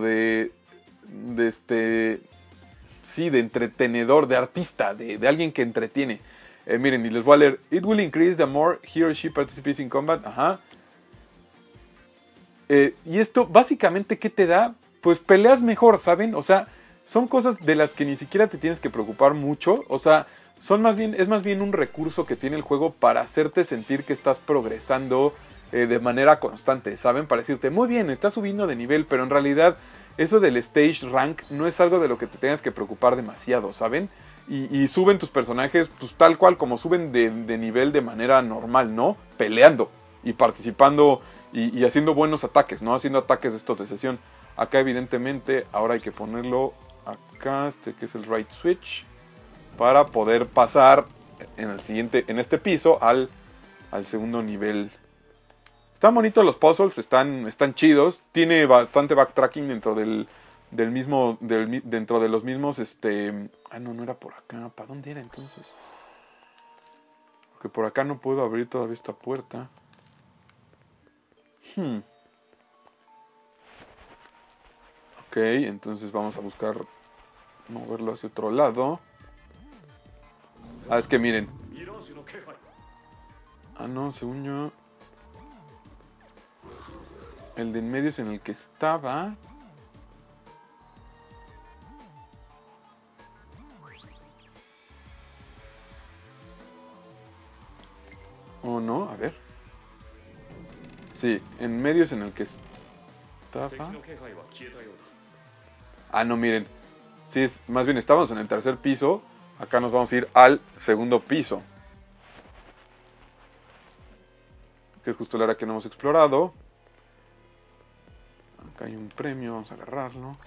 Sí, de entretenedor, de artista, de alguien que entretiene. Miren, y les voy a leer. It will increase the more he or she participates in combat. Ajá. Y esto, básicamente, ¿qué te da? Pues peleas mejor, ¿saben? O sea, son cosas de las que ni siquiera te tienes que preocupar mucho. O sea, es más bien un recurso que tiene el juego para hacerte sentir que estás progresando de manera constante, ¿saben? Para decirte, muy bien, estás subiendo de nivel, pero en realidad eso del stage rank no es algo de lo que te tengas que preocupar demasiado, ¿saben? Y suben tus personajes pues tal cual como suben de nivel de manera normal, ¿no? Peleando y participando y haciendo buenos ataques, ¿no? Haciendo ataques de estos de sesión. Acá evidentemente ahora hay que ponerlo acá, que es el right switch, para poder pasar en el siguiente, en este piso al segundo nivel. Están bonitos los puzzles, están chidos. Tiene bastante backtracking dentro dentro de los mismos, no era por acá. ¿Para dónde era entonces? Porque por acá no puedo abrir todavía esta puerta. Ok, entonces vamos a buscar moverlo hacia otro lado. Ah, es que miren. Ah, no, según yo. El de en medio es en el que estaba. ¿O no? A ver. Sí, en medio es en el que estaba. Ah, no, miren. Sí, más bien estábamos en el tercer piso. Acá nos vamos a ir al segundo piso. Que es justo el área que no hemos explorado. Acá hay un premio, vamos a agarrarlo.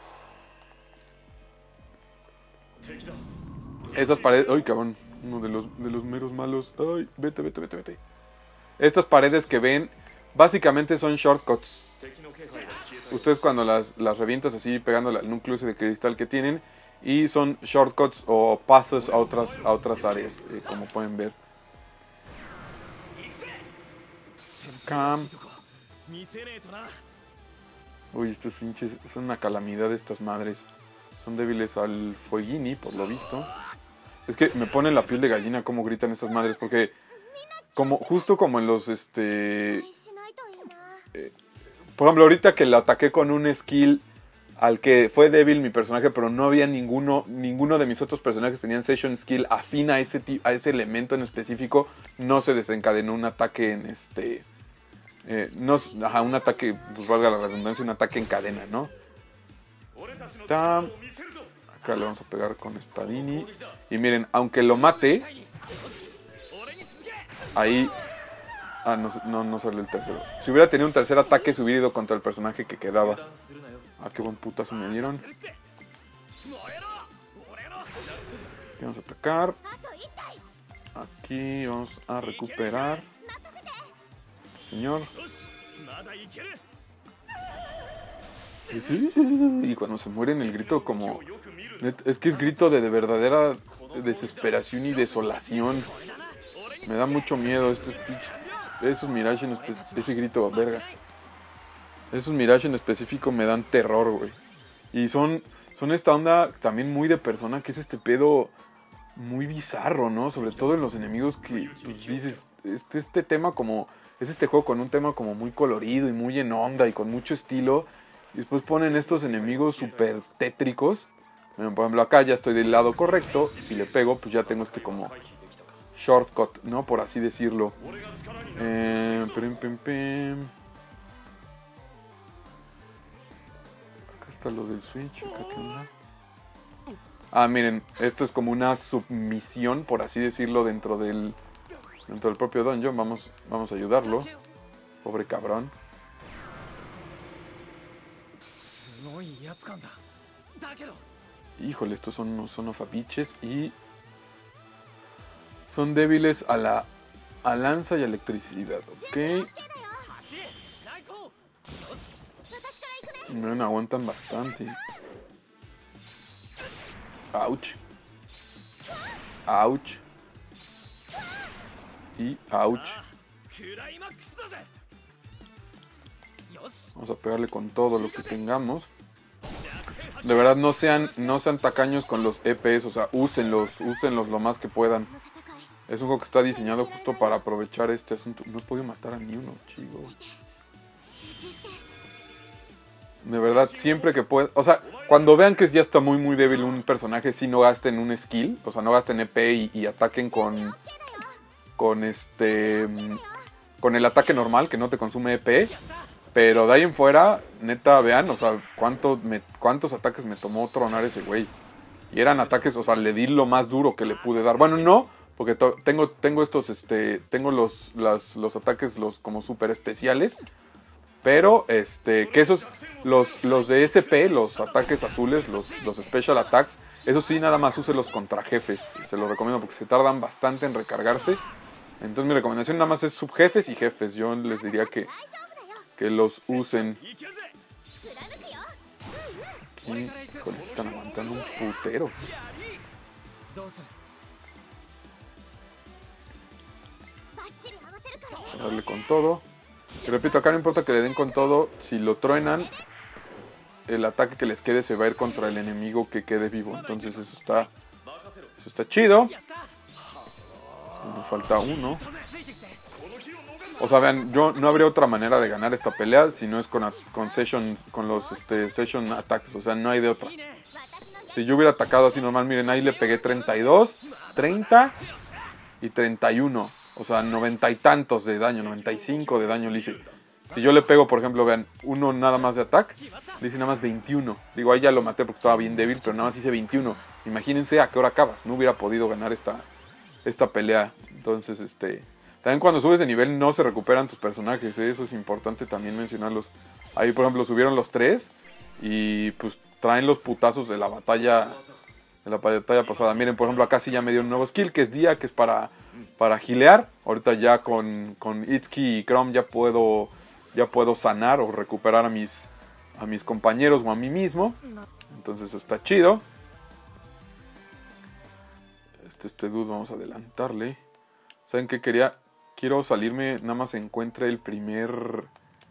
Esas paredes... ¡Ay, cabrón! Uno de los meros malos. ¡Ay! Vete. Estas paredes que ven, básicamente son shortcuts. Ustedes cuando las revientas así, pegando al núcleo ese de cristal que tienen, y son shortcuts o pasos a otras áreas, como pueden ver. Acá. Uy, estos pinches son una calamidad estas madres. Son débiles al fueguini, por lo visto. Es que me pone la piel de gallina cómo gritan estas madres, porque justo como en los por ejemplo, ahorita que le ataqué con un skill al que fue débil mi personaje, pero no había ninguno de mis otros personajes tenían Session Skill afín a ese elemento en específico, no se desencadenó un ataque en un ataque, pues valga la redundancia, un ataque en cadena, ¿no? Está. Acá le vamos a pegar con espadini. Y miren, aunque lo mate, ahí... Ah, no sale el tercero. Si hubiera tenido un tercer ataque, se hubiera ido contra el personaje que quedaba. Ah, qué buen putazo me dieron. Aquí vamos a atacar. Aquí vamos a recuperar. Señor. Y cuando se mueren el grito como... Es que es grito de verdadera desesperación y desolación. Me da mucho miedo esos Mirage en ese grito, verga. Esos Mirage en específico me dan terror, güey. Y son esta onda también muy de persona, que es este pedo muy bizarro, ¿no? Sobre todo en los enemigos que pues, dices, este tema como... Es este juego con un tema como muy colorido y muy en onda y con mucho estilo. Y después ponen estos enemigos súper tétricos. Bueno, por ejemplo, acá ya estoy del lado correcto. Si le pego, pues ya tengo como shortcut, ¿no? Por así decirlo. Acá está lo del Switch. Acá, ¿qué onda? Ah, miren, esto es como una submisión, por así decirlo, dentro del propio dungeon. Vamos a ayudarlo. Pobre cabrón. Híjole, estos son ofabiches y son débiles a la lanza y a electricidad, ¿ok? Miren, aguantan bastante. Ouch. Ouch. Y ouch. Vamos a pegarle con todo lo que tengamos. De verdad, no sean tacaños con los EPs, o sea, úsenlos lo más que puedan. Es un juego que está diseñado justo para aprovechar este asunto. No he podido matar a ni uno, chico. De verdad, siempre que puedan. O sea, cuando vean que ya está muy muy débil un personaje, sí no gasten un skill. O sea, no gasten EP y ataquen con el ataque normal, que no te consume EP. Pero de ahí en fuera, neta, vean, o sea, cuántos ataques me tomó tronar ese güey. Y eran ataques, o sea, le di lo más duro que le pude dar. Bueno, no, porque tengo estos, tengo los ataques, los como super especiales. Pero, que esos, los de SP, los ataques azules, los special attacks, Eso sí, nada más úselos contra jefes. Se los recomiendo porque se tardan bastante en recargarse. Entonces mi recomendación nada más es subjefes y jefes. Yo les diría que los usen. Aquí, híjole, están aguantando un putero. Darle con todo. Y repito, acá no importa que le den con todo. Si lo truenan, el ataque que les quede se va a ir contra el enemigo que quede vivo. Entonces eso está chido. Me falta uno. O sea, vean, yo no habría otra manera de ganar esta pelea si no es con los Session Attacks. O sea, no hay de otra. Si yo hubiera atacado así normal, miren, ahí le pegué 32, 30 y 31. O sea, 90 y tantos de daño, 95 de daño le hice. Si yo le pego, por ejemplo, vean, uno nada más de ataque, le hice nada más 21. Digo, ahí ya lo maté porque estaba bien débil, pero nada más hice 21. Imagínense a qué hora acabas. No hubiera podido ganar esta pelea. Entonces, también cuando subes de nivel no se recuperan tus personajes, ¿eh? Eso es importante también mencionarlos. Ahí, por ejemplo, subieron los 3 y pues traen los putazos de la batalla pasada. Miren, por ejemplo, acá sí ya me dio un nuevo skill, que es Día, que es para gilear. Ahorita ya con Itsuki y Chrome ya puedo sanar o recuperar a mis compañeros o a mí mismo. Entonces eso está chido. Este dude vamos a adelantarle. ¿Saben qué quería? Quiero salirme, nada más encuentre el primer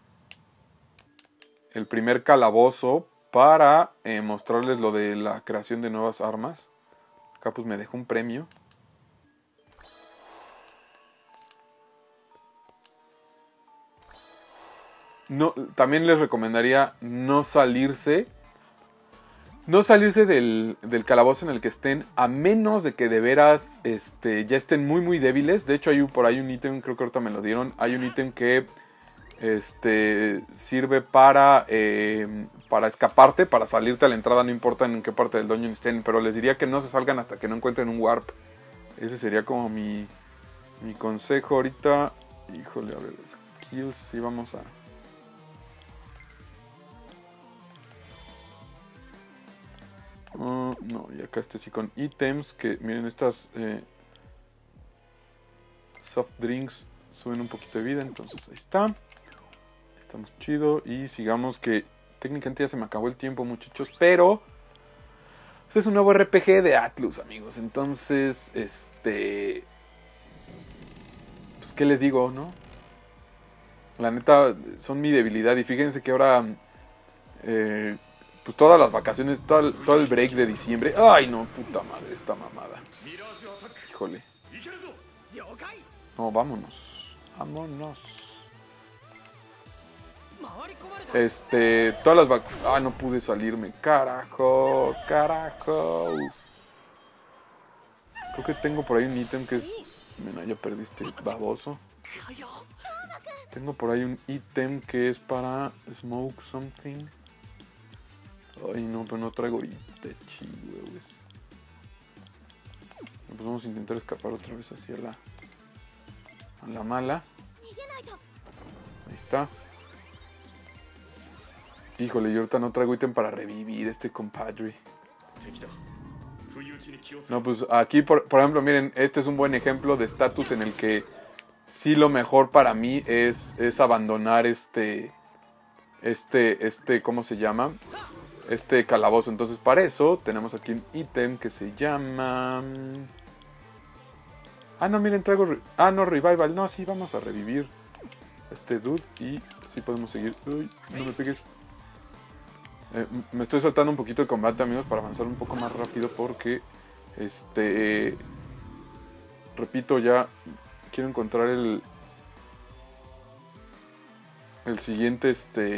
calabozo para mostrarles lo de la creación de nuevas armas. Acá pues me dejó un premio. No, también les recomendaría no salirse del calabozo en el que estén, a menos de que de veras ya estén muy muy débiles. De hecho hay por ahí un ítem, creo que ahorita me lo dieron. Hay un ítem que sirve para escaparte, para salirte a la entrada, no importa en qué parte del dungeon estén. Pero les diría que no se salgan hasta que no encuentren un warp. Ese sería como mi consejo ahorita. Híjole, a ver, skills, sí vamos a... no, y acá sí con ítems, que miren, estas soft drinks suben un poquito de vida, entonces ahí está. Estamos chido y sigamos, que técnicamente ya se me acabó el tiempo, muchachos, pero este es un nuevo RPG de Atlus, amigos. Entonces, pues qué les digo, ¿no? La neta son mi debilidad y fíjense que ahora pues todas las vacaciones, todo el break de diciembre. Ay, no, puta madre, esta mamada. Híjole. No, vámonos. Todas las vacaciones. Ah, no pude salirme. Carajo. Creo que tengo por ahí un ítem que es... Bueno, ya perdiste, baboso. Tengo por ahí un ítem que es para smoke something. Ay, no, pero no traigo Itachi, huevos. Pues vamos a intentar escapar otra vez hacia a la mala. Ahí está. Híjole, yo ahorita no traigo ítem para revivir este compadre. No, pues aquí, por ejemplo, miren, este es un buen ejemplo de estatus en el que sí lo mejor para mí es abandonar ¿cómo se llama? Este calabozo. Entonces para eso tenemos aquí un ítem que se llama... Ah, no, miren, traigo... Ah, no, revival. No, sí, vamos a revivir este dude y sí podemos seguir. Uy, no me pegues. Me estoy saltando un poquito de combate, amigos, para avanzar un poco más rápido porque... repito, ya quiero encontrar el siguiente,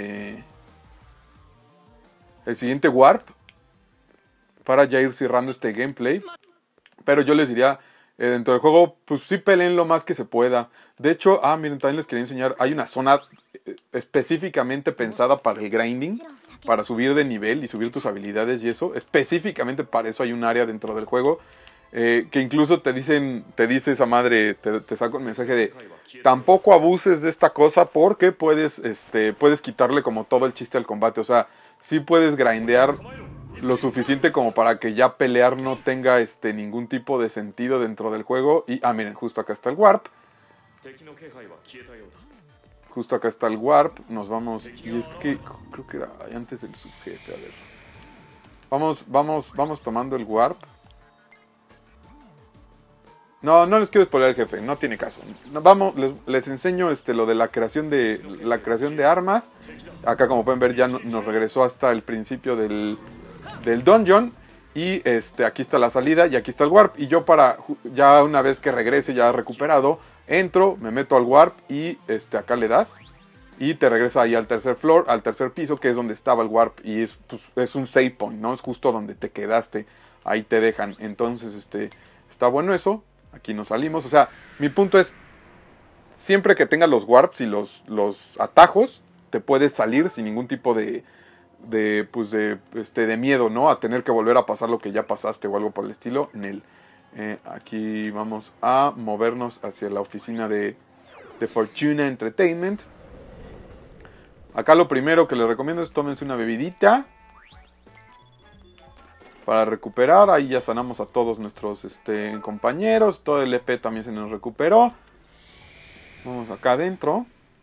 el siguiente warp para ya ir cerrando este gameplay. Pero yo les diría, dentro del juego, pues sí peleen lo más que se pueda. De hecho, miren, también les quería enseñar, hay una zona específicamente pensada para el grinding, para subir de nivel y subir tus habilidades y eso. Específicamente para eso hay un área dentro del juego. Que incluso te dice esa madre, te saca un mensaje de tampoco abuses de esta cosa porque puedes quitarle como todo el chiste al combate. O sea, sí puedes grindear lo suficiente como para que ya pelear no tenga ningún tipo de sentido dentro del juego. Y, miren, justo acá está el warp. Justo acá está el warp. Nos vamos. Y es que creo que era antes del subjefe. A ver. Vamos tomando el warp. No les quiero spoiler el jefe, no tiene caso. Vamos, les enseño lo de la creación de armas. Acá, como pueden ver, ya nos regresó hasta el principio del dungeon. Y aquí está la salida y aquí está el warp. Y yo ya una vez que regrese, ya recuperado, entro, me meto al warp y acá le das. Y te regresa ahí al tercer piso, que es donde estaba el warp. Y es un save point, ¿no? Es justo donde te quedaste. Ahí te dejan. Entonces, está bueno eso. Aquí nos salimos. O sea, mi punto es, siempre que tengas los warps y los atajos, te puedes salir sin ningún tipo de miedo, ¿no? A tener que volver a pasar lo que ya pasaste o algo por el estilo. Aquí vamos a movernos hacia la oficina de Fortuna Entertainment. Acá lo primero que les recomiendo es tómense una bebidita para recuperar. Ahí ya sanamos a todos nuestros compañeros. Todo el EP también se nos recuperó. Vamos acá adentro.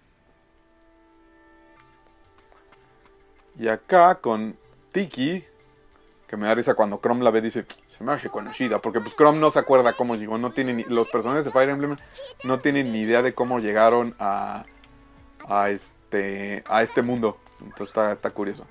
Y acá con Tiki, que me da risa cuando Chrome la ve, dice, se me hace conocida. Porque pues Chrome no se acuerda cómo llegó. Los personajes de Fire Emblem no tienen ni idea de cómo llegaron a este mundo. Entonces está curioso.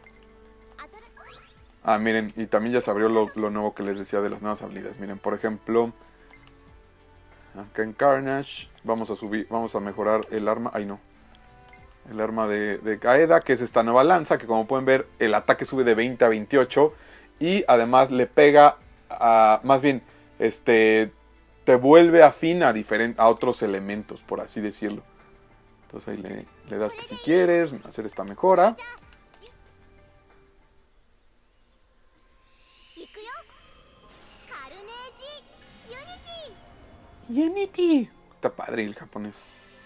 Miren, y también ya se abrió lo nuevo que les decía de las nuevas habilidades. Miren, por ejemplo, acá en Carnage vamos a mejorar el arma. Ay, no. El arma de Kaeda, que es esta nueva lanza, que como pueden ver, el ataque sube de 20 a 28. Y además le pega más bien, te vuelve afín a otros elementos, por así decirlo. Entonces ahí le das que si quieres hacer esta mejora. Unity. Está padre el japonés.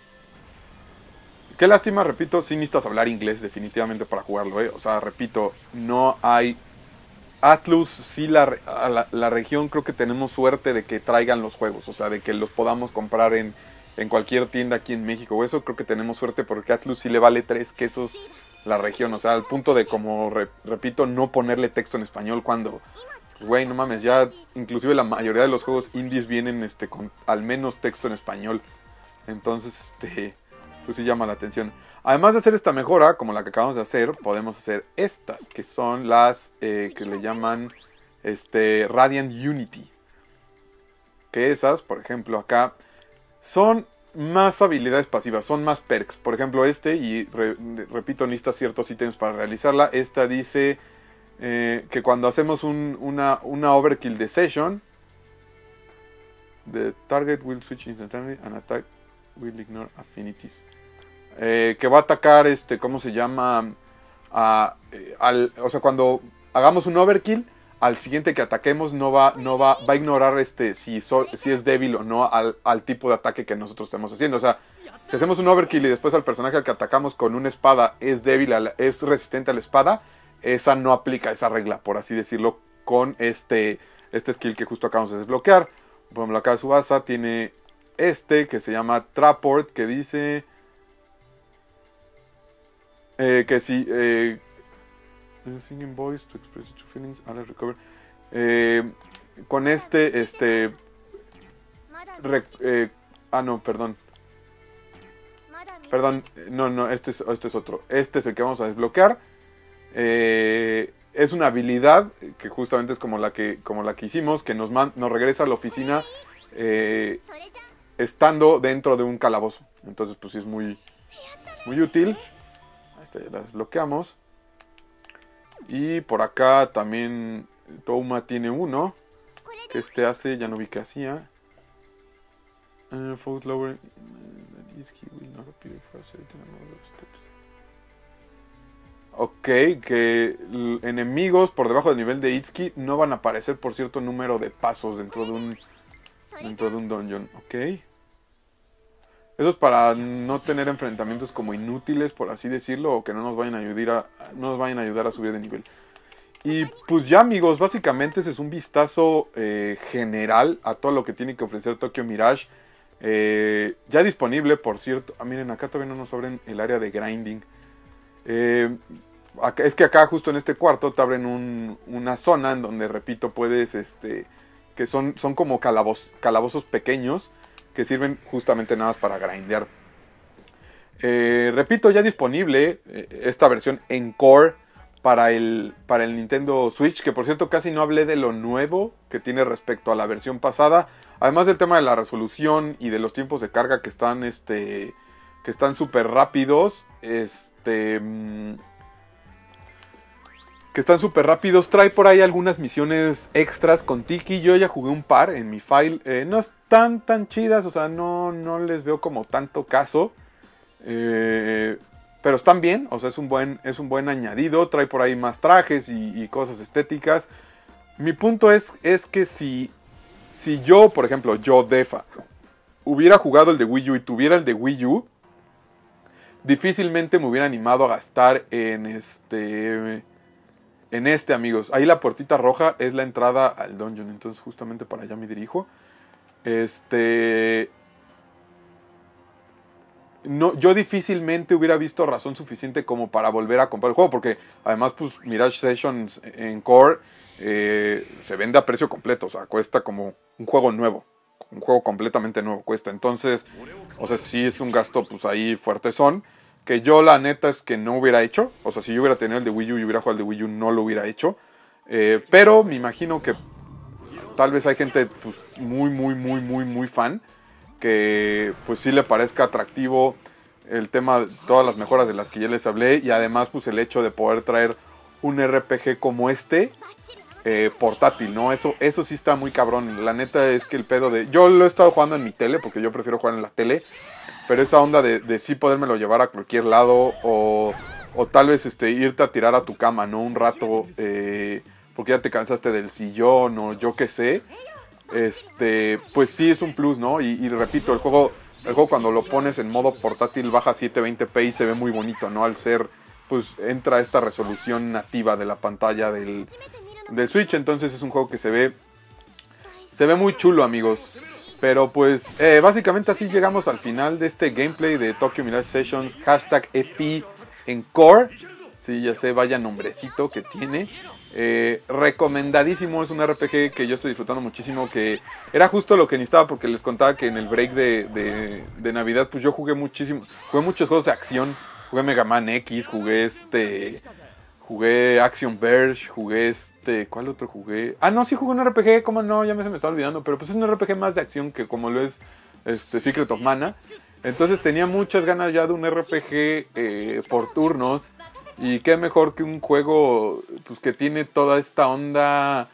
Qué lástima, repito, sí necesitas hablar inglés definitivamente para jugarlo, O sea, repito, no hay... Atlus, sí, la región creo que tenemos suerte de que traigan los juegos. O sea, de que los podamos comprar en cualquier tienda aquí en México. Eso creo que tenemos suerte porque a Atlus sí le vale 3 quesos la región. O sea, al punto de, como repito, no ponerle texto en español cuando... Güey, no mames, ya inclusive la mayoría de los juegos indies vienen con al menos texto en español. Entonces, pues sí llama la atención. Además de hacer esta mejora, como la que acabamos de hacer, podemos hacer estas, que son las que le llaman Radiant Unity. Que esas, por ejemplo, acá son más habilidades pasivas, son más perks. Por ejemplo, y repito, necesitas ciertos ítems para realizarla. Esta dice... que cuando hacemos una overkill de session, the target will switch instantly and attack will ignore affinities. Que va a atacar, ¿cómo se llama? O sea, cuando hagamos un overkill, al siguiente que ataquemos va a ignorar si es débil o no al tipo de ataque que nosotros estemos haciendo. O sea, si hacemos un overkill y después al personaje al que atacamos con una espada es débil, es resistente a la espada, esa no aplica esa regla, por así decirlo, con este skill que justo acabamos de desbloquear. Por ejemplo, acá Tsubasa tiene que se llama Traport, que dice que si singing voice to express your feelings, I'll recover. Con no, perdón. Perdón, no, este es otro. Este es el que vamos a desbloquear. Es una habilidad que justamente es como la que hicimos, que nos regresa a la oficina estando dentro de un calabozo. Entonces pues sí es muy útil. Esta ya la desbloqueamos. Y por acá también Touma tiene uno que hace, ya no vi qué hacía. Foes lower will not appear for a certain amount of steps. Ok, que enemigos por debajo del nivel de Itsuki no van a aparecer por cierto número de pasos dentro de un dungeon. Ok. Eso es para no tener enfrentamientos como inútiles, por así decirlo, o que no nos vayan a ayudar a subir de nivel. Y pues ya amigos, básicamente ese es un vistazo general a todo lo que tiene que ofrecer Tokyo Mirage. Ya disponible, por cierto. Miren, acá todavía no nos abren el área de grinding. Es que acá justo en este cuarto te abren una zona en donde, repito, puedes, que son como calabozos pequeños que sirven justamente nada más para grindear. Repito, ya disponible esta versión Encore para el Nintendo Switch, que por cierto casi no hablé de lo nuevo que tiene respecto a la versión pasada, además del tema de la resolución y de los tiempos de carga que están súper rápidos, trae por ahí algunas misiones extras con Tiki. Yo ya jugué un par en mi file, no están tan chidas, o sea, no les veo como tanto caso. Pero están bien, o sea, es un buen añadido. Trae por ahí más trajes y cosas estéticas. Mi punto es que si yo, por ejemplo, yo, Defa, hubiera jugado el de Wii U y tuviera el de Wii U, difícilmente me hubiera animado a gastar en amigos. Ahí la puertita roja es la entrada al dungeon, entonces justamente para allá me dirijo. No, yo difícilmente hubiera visto razón suficiente como para volver a comprar el juego, porque además pues Mirage Sessions Encore se vende a precio completo, o sea, cuesta como un juego nuevo, un juego completamente nuevo cuesta. Entonces, o sea, sí es un gasto pues ahí fuertezón, que yo la neta es que no hubiera hecho. O sea, si yo hubiera tenido el de Wii U y hubiera jugado el de Wii U, no lo hubiera hecho. Pero me imagino que tal vez hay gente pues muy fan que pues sí le parezca atractivo el tema de todas las mejoras de las que ya les hablé, y además pues el hecho de poder traer un RPG como portátil, ¿no? Eso sí está muy cabrón. La neta es que el pedo de... Yo lo he estado jugando en mi tele, porque yo prefiero jugar en la tele, pero esa onda de sí podérmelo llevar a cualquier lado, o tal vez irte a tirar a tu cama, ¿no? Un rato, porque ya te cansaste del sillón, o yo qué sé. Pues sí es un plus, ¿no? Y repito, el juego cuando lo pones en modo portátil baja a 720p y se ve muy bonito, ¿no? Al ser, pues entra esta resolución nativa de la pantalla del Switch. Entonces es un juego que se ve muy chulo, amigos. Pero pues básicamente así llegamos al final de este gameplay de Tokyo Mirage Sessions #FI Encore. Sí, ya sé, vaya nombrecito que tiene. Recomendadísimo, es un RPG que yo estoy disfrutando muchísimo, que era justo lo que necesitaba, porque les contaba que en el break de Navidad pues yo jugué muchos juegos de acción. Jugué Mega Man X, jugué Action Verge, jugué ¿cuál otro jugué? Ah, no, sí jugué un RPG, ¿cómo no? Ya se me estaba olvidando, pero pues es un RPG más de acción que como lo es Secret of Mana. Entonces tenía muchas ganas ya de un RPG por turnos. Y qué mejor que un juego pues que tiene toda esta onda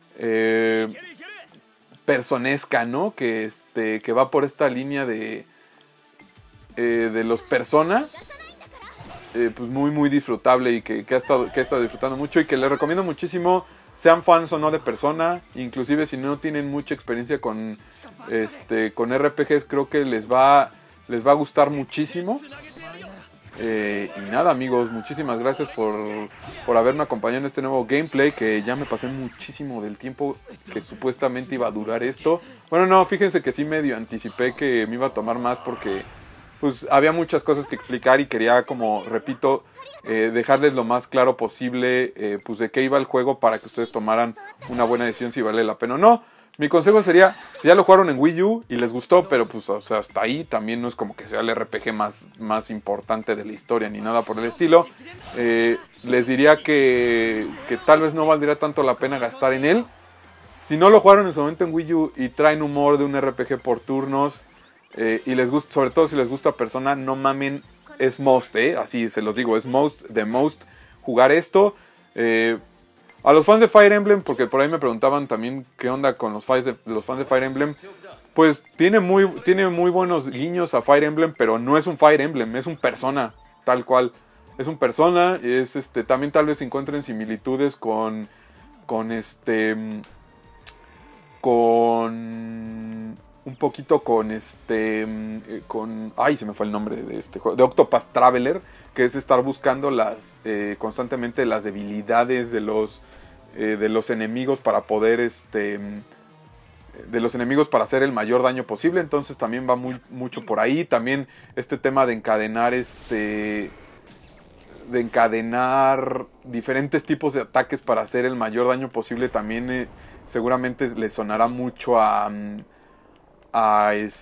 personesca, ¿no? Que va por esta línea de los Persona, pues muy disfrutable, y que he estado disfrutando mucho, y que les recomiendo muchísimo, sean fans o no de Persona, inclusive si no tienen mucha experiencia con RPGs, creo que les va a gustar muchísimo. Y nada, amigos, muchísimas gracias por haberme acompañado en este nuevo gameplay, que ya me pasé muchísimo del tiempo que supuestamente iba a durar esto. Bueno, no, fíjense que sí medio anticipé que me iba a tomar más, porque pues había muchas cosas que explicar y quería, como repito, dejarles lo más claro posible pues de qué iba el juego, para que ustedes tomaran una buena decisión si vale la pena o no. Mi consejo sería, si ya lo jugaron en Wii U y les gustó, pero pues o sea, hasta ahí también no es como que sea el RPG más importante de la historia ni nada por el estilo, les diría que tal vez no valdría tanto la pena gastar en él. Si no lo jugaron en su momento en Wii U y traen humor de un RPG por turnos, y les gusta, sobre todo si les gusta Persona, no mamen, es must, así se los digo, es must jugar esto. A los fans de Fire Emblem, porque por ahí me preguntaban también qué onda con los fans de Fire Emblem, pues tiene muy buenos guiños a Fire Emblem, pero no es un Fire Emblem, es un Persona, tal cual. Es un Persona, también tal vez encuentren similitudes con un poquito con ay, se me fue el nombre de este juego, de Octopath Traveler, que es estar buscando constantemente las debilidades de los enemigos para poder de los enemigos para hacer el mayor daño posible. Entonces también va mucho por ahí. También este tema de encadenar diferentes tipos de ataques para hacer el mayor daño posible también seguramente le sonará mucho ay,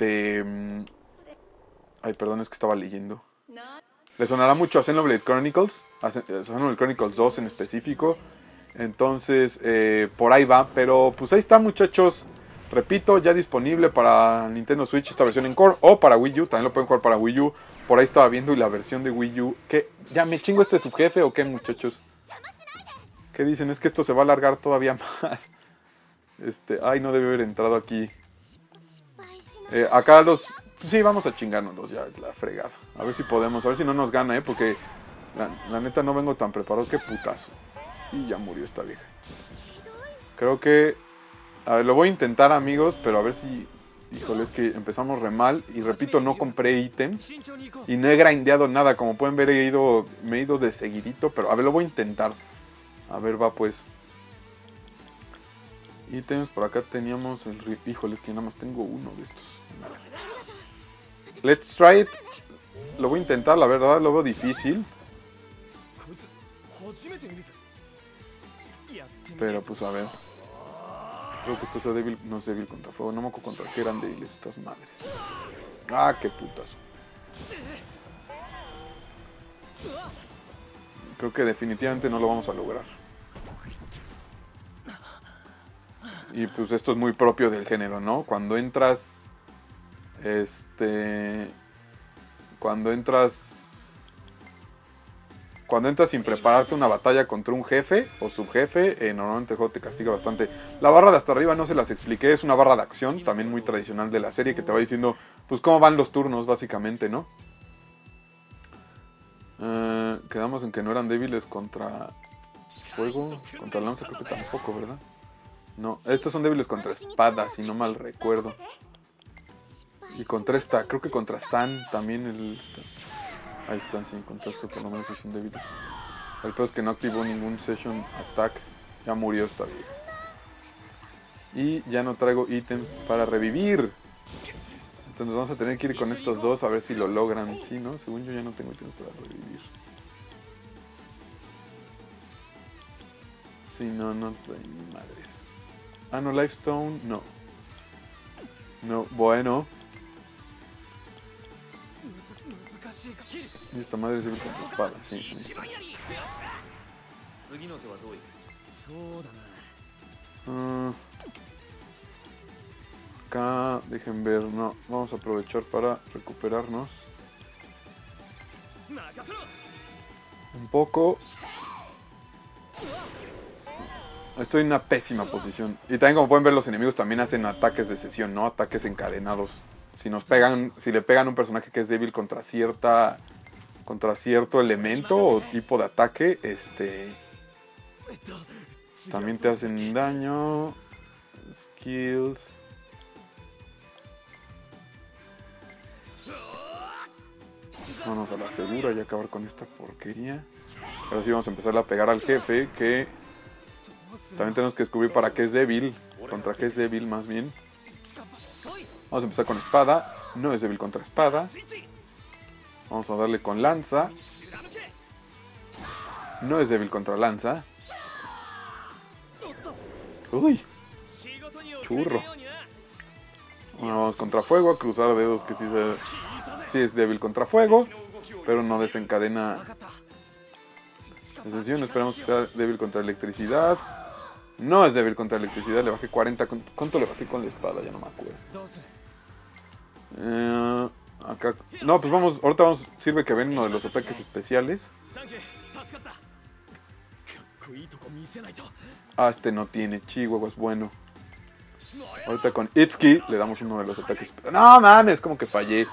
perdón, es que estaba leyendo. Le sonará mucho a Xenoblade Chronicles, Xenoblade Chronicles 2 en específico. Entonces, por ahí va. Pero pues ahí está, muchachos. Repito, ya disponible para Nintendo Switch esta versión en Core. O para Wii U, también lo pueden jugar para Wii U. Por ahí estaba viendo y la versión de Wii U. ¿Qué? ¿Ya me chingo este subjefe o qué, muchachos? ¿Qué dicen? Es que esto se va a alargar todavía más. Ay, no debe haber entrado aquí. Acá pues sí, vamos a chingárnoslos ya, la fregada. A ver si podemos, a ver si no nos gana, porque la neta no vengo tan preparado. Qué putazo. Y ya murió esta vieja. Creo que... A ver, lo voy a intentar, amigos, pero a ver si... Híjole, es que empezamos re mal. Y repito, no compré ítems. Y no he grindeado nada. Como pueden ver, me he ido de seguidito. Pero a ver, lo voy a intentar. A ver, va pues. Ítems, por acá teníamos el... Híjole, es que nada más tengo uno de estos. Let's try it. Lo voy a intentar, la verdad, lo veo difícil. Pero pues a ver. Creo que esto sea débil, no es débil contra fuego. No me acuerdo contra qué eran débiles estas madres. Ah, qué putazo. Creo que definitivamente no lo vamos a lograr. Y pues esto es muy propio del género, ¿no? Cuando entras sin prepararte una batalla contra un jefe o subjefe, normalmente el juego te castiga bastante. La barra de hasta arriba no se las expliqué, es una barra de acción, también muy tradicional de la serie, que te va diciendo pues cómo van los turnos básicamente, ¿no? Quedamos en que no eran débiles contra fuego, contra lanza creo que tampoco, ¿verdad? No, estos son débiles contra espada, si no mal recuerdo. Y contra creo que contra San también ahí están, sí, contra esto por lo menos son débiles. El peor es que no activó ningún Session Attack. Ya murió esta vieja. Y ya no traigo ítems para revivir. Entonces vamos a tener que ir con estos dos a ver si lo logran. Sí, ¿no? Según yo ya no tengo ítems para revivir. Sí, no trae ni madres. Ah, no, Lifestone, no. No, bueno. Y esta madre se ve con tu espada, sí. Acá, dejen ver, no, vamos a aprovechar para recuperarnos un poco. Estoy en una pésima posición. Y también, como pueden ver, los enemigos también hacen ataques de sesión, ¿no? Ataques encadenados. Si le pegan a un personaje que es débil contra cierto elemento o tipo de ataque, también te hacen daño. Skills. Vamos a la segura y acabar con esta porquería. Ahora sí vamos a empezar a pegar al jefe, que también tenemos que descubrir para qué es débil. Contra qué es débil, más bien. Vamos a empezar con espada. No es débil contra espada. Vamos a darle con lanza. No es débil contra lanza. Uy. Churro. Bueno, vamos contra fuego. A cruzar dedos que sí es débil contra fuego. Pero no desencadena sesión. Esperamos que sea débil contra electricidad. No es débil contra electricidad. Le bajé 40. ¿Cuánto le bajé con la espada? Ya no me acuerdo. Acá. No, pues vamos. Ahorita sirve que ven uno de los ataques especiales. Ah, no tiene. Chihuahua es bueno. Ahorita con Itsuki le damos uno de los ataques. No mames, como que fallé.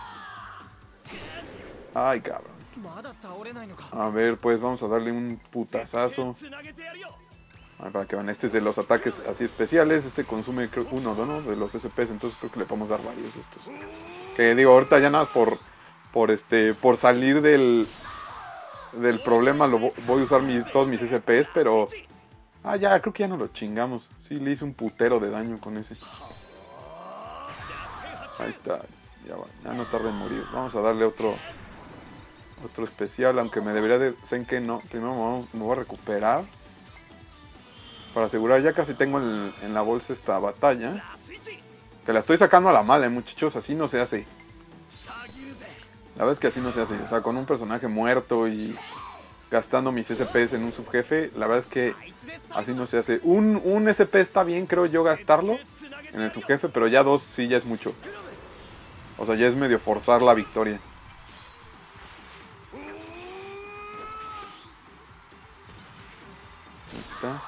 Ay, cabrón. A ver, pues vamos a darle un putazazo. Para que vean, este es de los ataques así especiales. Este consume creo, uno, ¿no? De los SPs, entonces creo que le podemos dar varios de estos. Que digo, ahorita ya nada más por salir del problema voy a usar todos mis SPs, pero... ya, creo que ya no lo chingamos. Sí, le hice un putero de daño con ese. Ahí está. Ya no tarda en morir. Vamos a darle otro especial, aunque me debería de... ¿Saben qué? No, primero me voy a recuperar. Para asegurar, ya casi tengo en la bolsa esta batalla. Que la estoy sacando a la mala, muchachos. Así no se hace. La verdad es que así no se hace. O sea, con un personaje muerto y gastando mis SPs en un subjefe, la verdad es que así no se hace. Un SP está bien, creo yo, gastarlo en el subjefe, pero ya 2 sí ya es mucho. O sea, ya es medio forzar la victoria. Ahí está.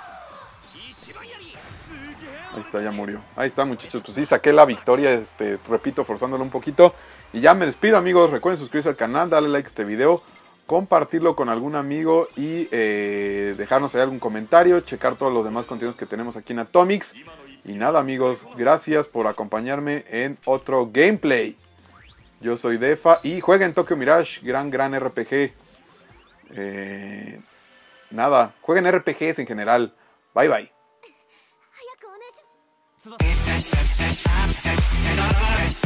Ahí está, ya murió. Ahí está, muchachos. Pues sí, saqué la victoria, repito, forzándolo un poquito. Y ya me despido, amigos. Recuerden suscribirse al canal, darle like a este video, compartirlo con algún amigo y dejarnos ahí algún comentario, checar todos los demás contenidos que tenemos aquí en Atomics. Y nada, amigos, gracias por acompañarme en otro gameplay. Yo soy Defa y jueguen Tokyo Mirage, gran RPG. Nada, jueguen RPGs en general. Bye bye.